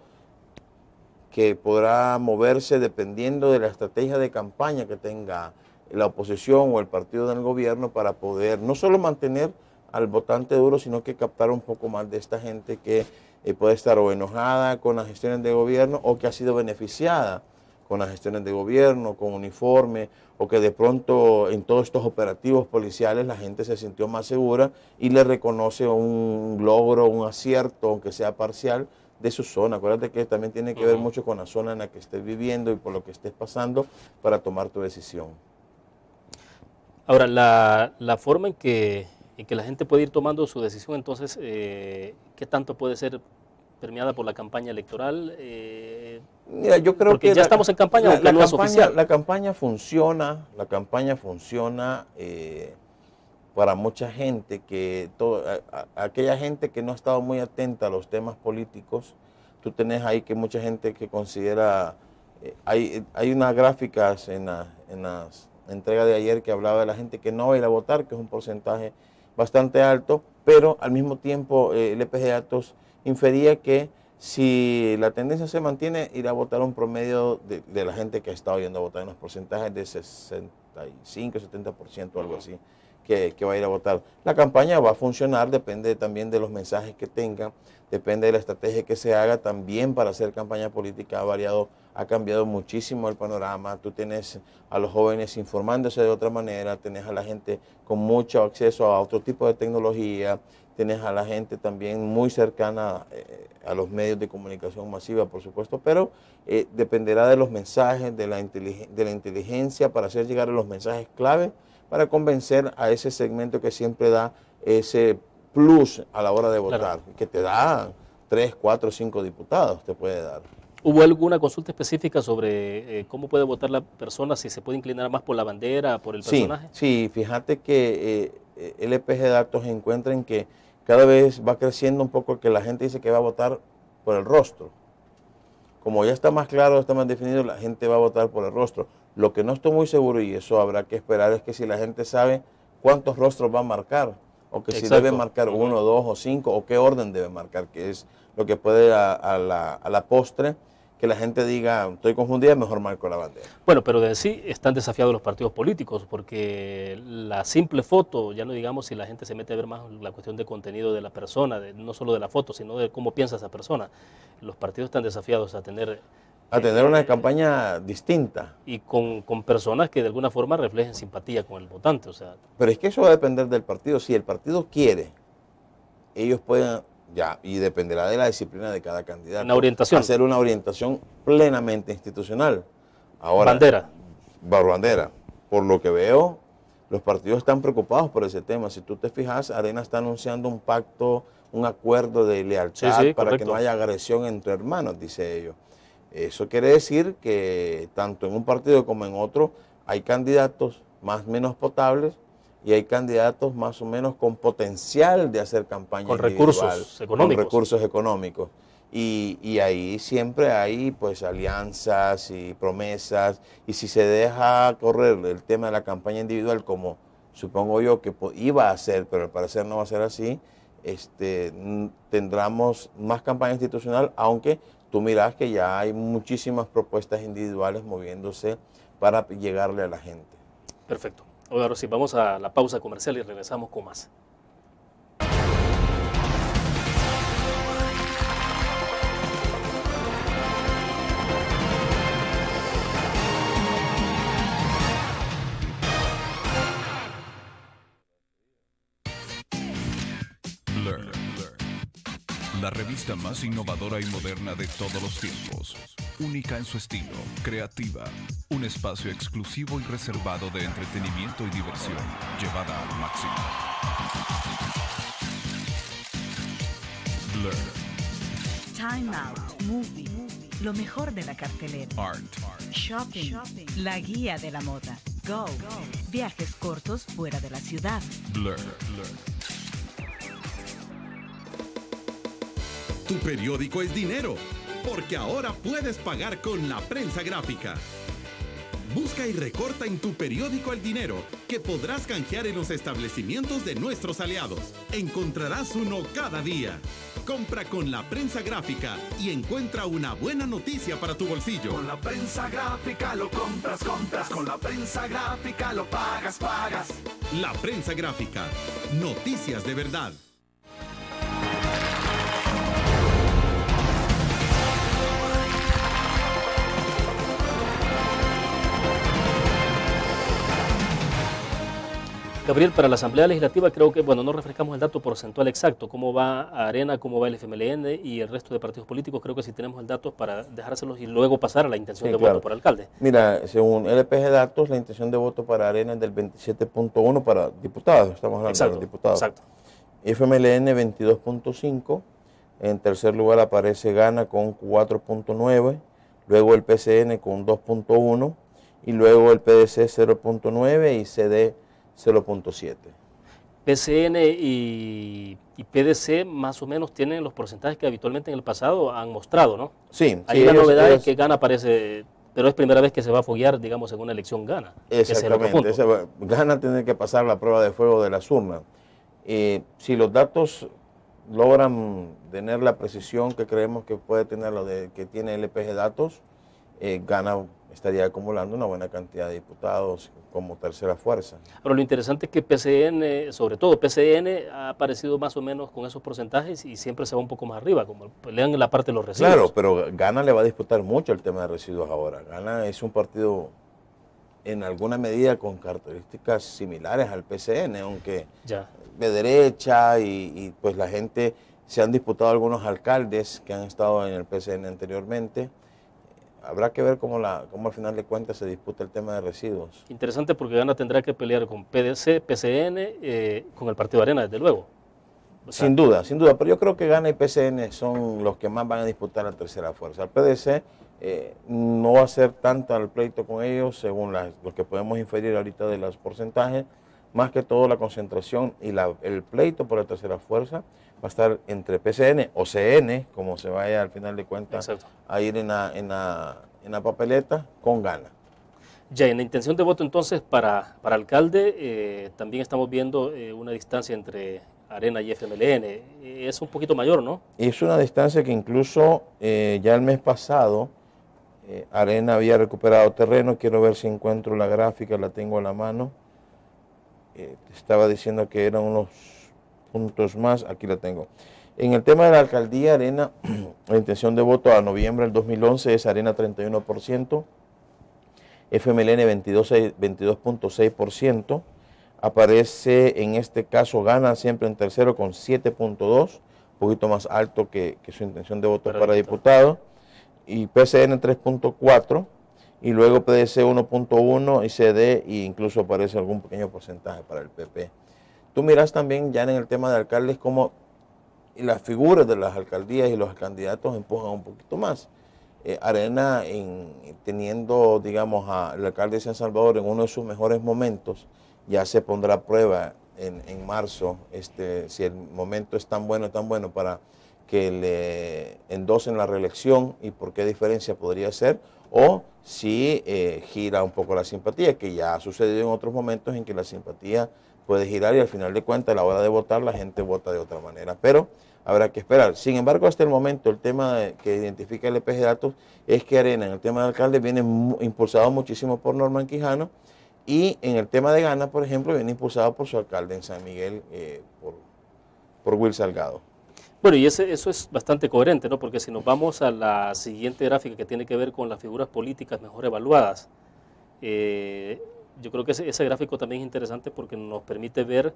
que podrá moverse dependiendo de la estrategia de campaña que tenga la oposición o el partido del gobierno para poder no solo mantener al votante duro, sino que captar un poco más de esta gente que eh, puede estar o enojada con las gestiones de gobierno o que ha sido beneficiada con las gestiones de gobierno, con uniforme, o que de pronto en todos estos operativos policiales la gente se sintió más segura y le reconoce un logro, un acierto, aunque sea parcial, de su zona. Acuérdate que también tiene que ver mucho con la zona en la que estés viviendo y por lo que estés pasando para tomar tu decisión. Ahora, la, la forma en que, en que la gente puede ir tomando su decisión, entonces, eh, ¿qué tanto puede ser permeada por la campaña electoral? Eh, Mira, yo creo porque que ya la, estamos en campaña, la, aunque la no campaña, es oficial. La campaña funciona, la campaña funciona eh, para mucha gente, que todo, a, a, aquella gente que no ha estado muy atenta a los temas políticos. Tú tenés ahí que mucha gente que considera, eh, hay, hay unas gráficas en la, en las entrega de ayer que hablaba de la gente que no va a ir a votar, que es un porcentaje bastante alto, pero al mismo tiempo eh, el E P G Datos infería que si la tendencia se mantiene, irá a votar un promedio de, de la gente que ha estado yendo a votar en los porcentajes de sesenta y cinco, setenta por ciento, algo así, que, que va a ir a votar. La campaña va a funcionar, depende también de los mensajes que tengan, depende de la estrategia que se haga. También para hacer campaña política ha variado, ha cambiado muchísimo el panorama. Tú tienes a los jóvenes informándose de otra manera, tienes a la gente con mucho acceso a otro tipo de tecnología, tienes a la gente también muy cercana eh, a los medios de comunicación masiva, por supuesto, pero eh, dependerá de los mensajes, de la, de la inteligencia para hacer llegar los mensajes clave para convencer a ese segmento que siempre da ese plus a la hora de votar, claro, que te da tres, cuatro, cinco diputados, te puede dar. ¿Hubo alguna consulta específica sobre eh, cómo puede votar la persona, si se puede inclinar más por la bandera, por el personaje? Sí, sí, fíjate que eh, el E P G Datos encuentra en que cada vez va creciendo un poco que la gente dice que va a votar por el rostro. Como ya está más claro, está más definido, la gente va a votar por el rostro. Lo que no estoy muy seguro, y eso habrá que esperar, es que si la gente sabe cuántos rostros va a marcar, o que Exacto. si debe marcar uno, dos o cinco, o qué orden debe marcar, que es lo que puede a, a, la, a la postre que la gente diga, estoy confundida, mejor marco la bandera. Bueno, pero de sí están desafiados los partidos políticos, porque la simple foto, ya no digamos si la gente se mete a ver más la cuestión de contenido de la persona, de, no solo de la foto, sino de cómo piensa esa persona. Los partidos están desafiados a tener... A tener eh, una campaña distinta. Y con, con personas que de alguna forma reflejen simpatía con el votante, o sea... Pero es que eso va a depender del partido. Si el partido quiere, ellos pueden... Ya, y dependerá de la disciplina de cada candidato. Una orientación. Hacer una orientación plenamente institucional. Ahora, bandera. Bandera. Por lo que veo, los partidos están preocupados por ese tema. Si tú te fijas, Arena está anunciando un pacto, un acuerdo de lealtad sí, sí, para correcto. que no haya agresión entre hermanos, dice ellos. Eso quiere decir que tanto en un partido como en otro hay candidatos más o menos potables, y hay candidatos más o menos con potencial de hacer campaña con recursos económicos. Con recursos económicos. Y, y ahí siempre hay pues alianzas y promesas, y si se deja correr el tema de la campaña individual, como supongo yo que iba a ser, pero al parecer no va a ser así, este, tendremos más campaña institucional, aunque tú miras que ya hay muchísimas propuestas individuales moviéndose para llegarle a la gente. Perfecto. Ahora sí, vamos a la pausa comercial y regresamos con más. Learn, la revista más innovadora y moderna de todos los tiempos. Única en su estilo, creativa, un espacio exclusivo y reservado de entretenimiento y diversión, llevada al máximo. Learn. Time Out, Movie, lo mejor de la cartelera. Art. Shopping, la guía de la moda. Go, viajes cortos fuera de la ciudad. Blur. Tu periódico es dinero, porque ahora puedes pagar con la prensa gráfica. Busca y recorta en tu periódico el dinero que podrás canjear en los establecimientos de nuestros aliados. Encontrarás uno cada día. Compra con la prensa gráfica y encuentra una buena noticia para tu bolsillo. Con la prensa gráfica lo compras, compras. Con la prensa gráfica lo pagas, pagas. La prensa gráfica. Noticias de verdad. Gabriel, para la Asamblea Legislativa creo que, bueno, no refrescamos el dato porcentual exacto, cómo va Arena, cómo va el F M L N y el resto de partidos políticos. Creo que sí tenemos el dato para dejárselos y luego pasar a la intención sí, de claro. voto por alcalde. Mira, según L P G Datos, la intención de voto para Arena es del veintisiete punto uno para diputados, estamos hablando exacto, de los diputados. Exacto. F M L N veintidós punto cinco, en tercer lugar aparece Gana con cuatro punto nueve, luego el P C N con dos punto uno y luego el P D C cero punto nueve y C D cero punto siete. P C N y, y P D C más o menos tienen los porcentajes que habitualmente en el pasado han mostrado, ¿no? Sí. Ahí sí, la ellos, novedad ellos, es que Gana aparece, pero es primera vez que se va a foguear, digamos, en una elección Gana. Exactamente. Ese, Gana tiene que pasar la prueba de fuego de las urnas. Eh, si los datos logran tener la precisión que creemos que puede tener lo de que tiene L P G Datos, eh, Gana estaría acumulando una buena cantidad de diputados como tercera fuerza. Pero lo interesante es que P C N, sobre todo P C N, ha aparecido más o menos con esos porcentajes y siempre se va un poco más arriba, como pelean en la parte de los residuos. Claro, pero Gana le va a disputar mucho el tema de residuos ahora. Gana es un partido en alguna medida con características similares al P C N, aunque ya. de derecha y, y pues la gente, se han disputado algunos alcaldes que han estado en el P C N anteriormente. Habrá que ver cómo, la, cómo al final de cuentas se disputa el tema de residuos. Interesante porque Gana tendrá que pelear con P D C, P C N, eh, con el Partido Arena, desde luego. O sea, sin duda, sin duda, pero yo creo que Gana y P C N son los que más van a disputar la tercera fuerza. El P D C eh, no va a ser tanto al pleito con ellos, según la, lo que podemos inferir ahorita de los porcentajes, más que todo la concentración y la, el pleito por la tercera fuerza va a estar entre P C N o C N, como se vaya al final de cuentas Exacto. a ir en la, en, la, en la papeleta, con Gana. Ya, en la intención de voto entonces para, para alcalde, eh, también estamos viendo eh, una distancia entre Arena y F M L N. Eh, es un poquito mayor, ¿no? Es una distancia que incluso eh, ya el mes pasado eh, Arena había recuperado terreno. Quiero ver si encuentro la gráfica, la tengo a la mano. Eh, estaba diciendo que eran unos puntos más, aquí la tengo. En el tema de la alcaldía, Arena, la intención de voto a noviembre del dos mil once es Arena treinta y uno por ciento, F M L N veintidós punto seis por ciento, aparece en este caso Gana siempre en tercero con siete punto dos, un poquito más alto que, que su intención de voto para, para diputado, y P C N tres punto cuatro, y luego P D C uno punto uno y C D, e incluso aparece algún pequeño porcentaje para el P P. Tú miras también ya en el tema de alcaldes como las figuras de las alcaldías y los candidatos empujan un poquito más. Eh, Arena, en, teniendo, digamos, al alcalde de San Salvador en uno de sus mejores momentos, ya se pondrá a prueba en, en marzo, este, si el momento es tan bueno, tan bueno para que le endosen la reelección y por qué diferencia podría ser, o si eh, gira un poco la simpatía, que ya ha sucedido en otros momentos en que la simpatía puede girar y al final de cuentas a la hora de votar la gente vota de otra manera, pero habrá que esperar. Sin embargo, hasta el momento el tema de, que identifica el L P G Datos es que Arena en el tema de alcalde viene mu, impulsado muchísimo por Norman Quijano, y en el tema de Gana, por ejemplo, viene impulsado por su alcalde en San Miguel, eh, por, por Will Salgado. Bueno, y ese, eso es bastante coherente, ¿no? Porque si nos vamos a la siguiente gráfica que tiene que ver con las figuras políticas mejor evaluadas, eh, yo creo que ese, ese gráfico también es interesante porque nos permite ver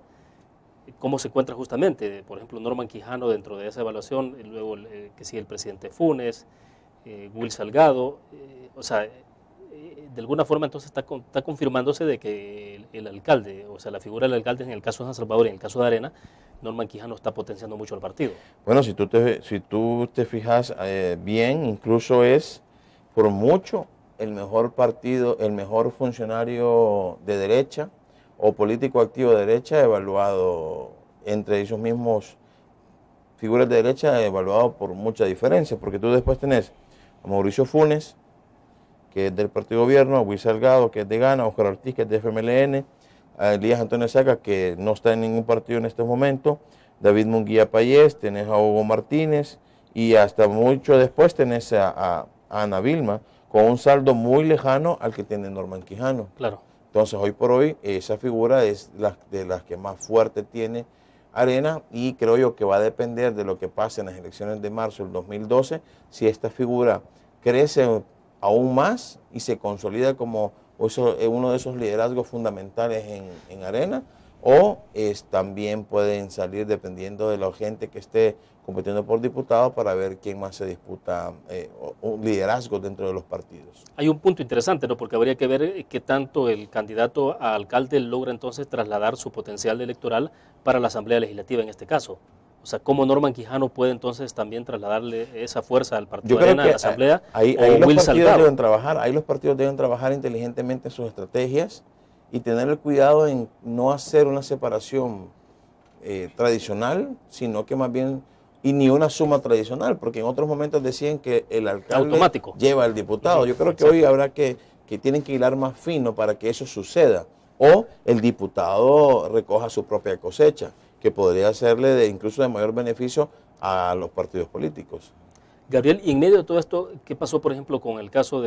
cómo se encuentra justamente, por ejemplo, Norman Quijano dentro de esa evaluación, y luego eh, que sigue el presidente Funes, eh, Will Salgado, eh, o sea, eh, de alguna forma entonces está, con, está confirmándose de que el, el alcalde, o sea, la figura del alcalde en el caso de San Salvador y en el caso de Arena, Norman Quijano está potenciando mucho el partido. Bueno, si tú te, si tú te fijas eh, bien, incluso es por mucho el mejor partido, el mejor funcionario de derecha o político activo de derecha evaluado entre esos mismos figuras de derecha, evaluado por mucha diferencia, porque tú después tenés a Mauricio Funes, que es del partido gobierno, a Will Salgado, que es de Gana, a Oscar Ortiz, que es de F M L N, a Elías Antonio Saca, que no está en ningún partido en este momento, David Munguía Payés, tenés a Hugo Martínez, y hasta mucho después tenés a, a, a Ana Vilma, con un saldo muy lejano al que tiene Norman Quijano. Claro. Entonces, hoy por hoy, esa figura es la, de las que más fuerte tiene Arena, y creo yo que va a depender de lo que pase en las elecciones de marzo del dos mil doce, si esta figura crece aún más y se consolida como uno de esos liderazgos fundamentales en, en Arena, o es, también pueden salir dependiendo de la gente que esté compitiendo por diputado para ver quién más se disputa eh, un liderazgo dentro de los partidos. Hay un punto interesante, ¿no? Porque habría que ver qué tanto el candidato a alcalde logra entonces trasladar su potencial electoral para la Asamblea Legislativa en este caso. O sea, ¿cómo Norman Quijano puede entonces también trasladarle esa fuerza al partido Yo creo Arena, que a la Asamblea? Ahí, o ahí los Will partidos Salgado? deben trabajar, ahí los partidos deben trabajar inteligentemente en sus estrategias y tener el cuidado en no hacer una separación eh, tradicional, sino que más bien, y ni una suma tradicional, porque en otros momentos decían que el alcalde Automático. lleva al diputado. Yo creo que hoy habrá que, que tienen que hilar más fino para que eso suceda, o el diputado recoja su propia cosecha, que podría hacerle de, incluso de mayor beneficio a los partidos políticos. Gabriel, y en medio de todo esto, ¿qué pasó, por ejemplo, con el caso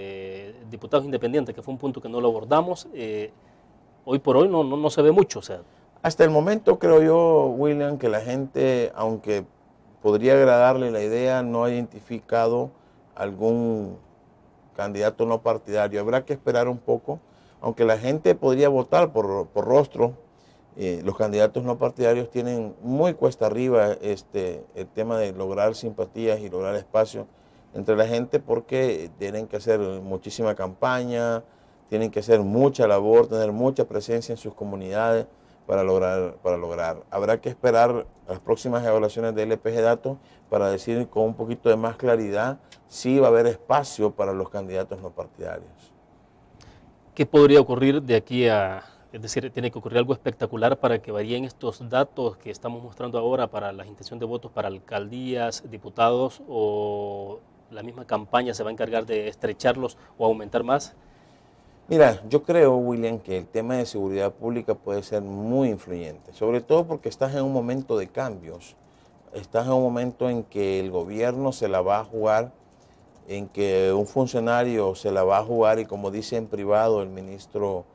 de diputados independientes, que fue un punto que no lo abordamos? Eh, hoy por hoy no, no, no se ve mucho. O sea. Hasta el momento creo yo, William, que la gente, aunque podría agradarle la idea, no ha identificado algún candidato no partidario. Habrá que esperar un poco, aunque la gente podría votar por, por rostro. Eh, los candidatos no partidarios tienen muy cuesta arriba este, el tema de lograr simpatías y lograr espacio entre la gente, porque tienen que hacer muchísima campaña, tienen que hacer mucha labor, tener mucha presencia en sus comunidades para lograr. Para lograr. Habrá que esperar las próximas evaluaciones de L P G Datos para decir con un poquito de más claridad si va a haber espacio para los candidatos no partidarios. ¿Qué podría ocurrir de aquí a...? Es decir, tiene que ocurrir algo espectacular para que varíen estos datos que estamos mostrando ahora para la intención de votos para alcaldías, diputados, o la misma campaña se va a encargar de estrecharlos o aumentar más? Mira, yo creo, William, que el tema de seguridad pública puede ser muy influyente, sobre todo porque estás en un momento de cambios, estás en un momento en que el gobierno se la va a jugar, en que un funcionario se la va a jugar, y como dice en privado el ministro...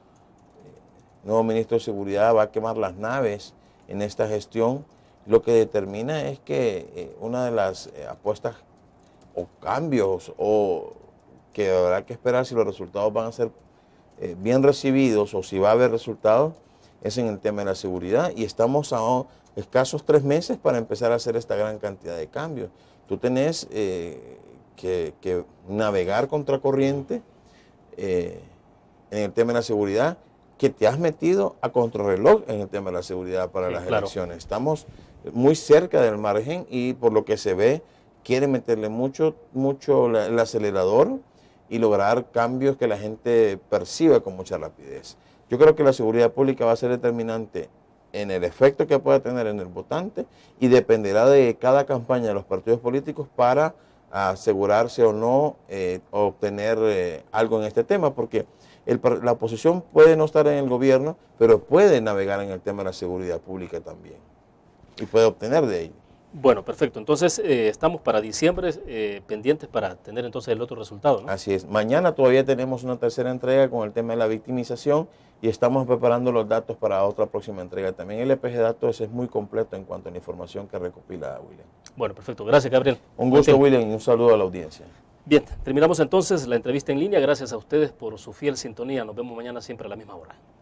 nuevo ministro de Seguridad, va a quemar las naves en esta gestión. Lo que determina es que eh, una de las eh, apuestas o cambios o que habrá que esperar si los resultados van a ser eh, bien recibidos o si va a haber resultados es en el tema de la seguridad, y estamos a oh, escasos tres meses para empezar a hacer esta gran cantidad de cambios. Tú tenés eh, que, que navegar contracorriente eh, en el tema de la seguridad, que te has metido a contrarreloj en el tema de la seguridad para sí, las claro. elecciones. Estamos muy cerca del margen y por lo que se ve quiere meterle mucho, mucho la, el acelerador y lograr cambios que la gente perciba con mucha rapidez. Yo creo que la seguridad pública va a ser determinante en el efecto que pueda tener en el votante, y dependerá de cada campaña de los partidos políticos para asegurarse o no eh, obtener eh, algo en este tema, porque el, la oposición puede no estar en el gobierno, pero puede navegar en el tema de la seguridad pública también y puede obtener de ello. Bueno, perfecto. Entonces, eh, estamos para diciembre eh, pendientes para tener entonces el otro resultado, ¿no? Así es. Mañana todavía tenemos una tercera entrega con el tema de la victimización y estamos preparando los datos para otra próxima entrega. También el E P G Datos es muy completo en cuanto a la información que recopila William. Bueno, perfecto. Gracias, Gabriel. Un gusto, William, y un saludo a la audiencia. Bien, terminamos entonces la entrevista en línea. Gracias a ustedes por su fiel sintonía. Nos vemos mañana siempre a la misma hora.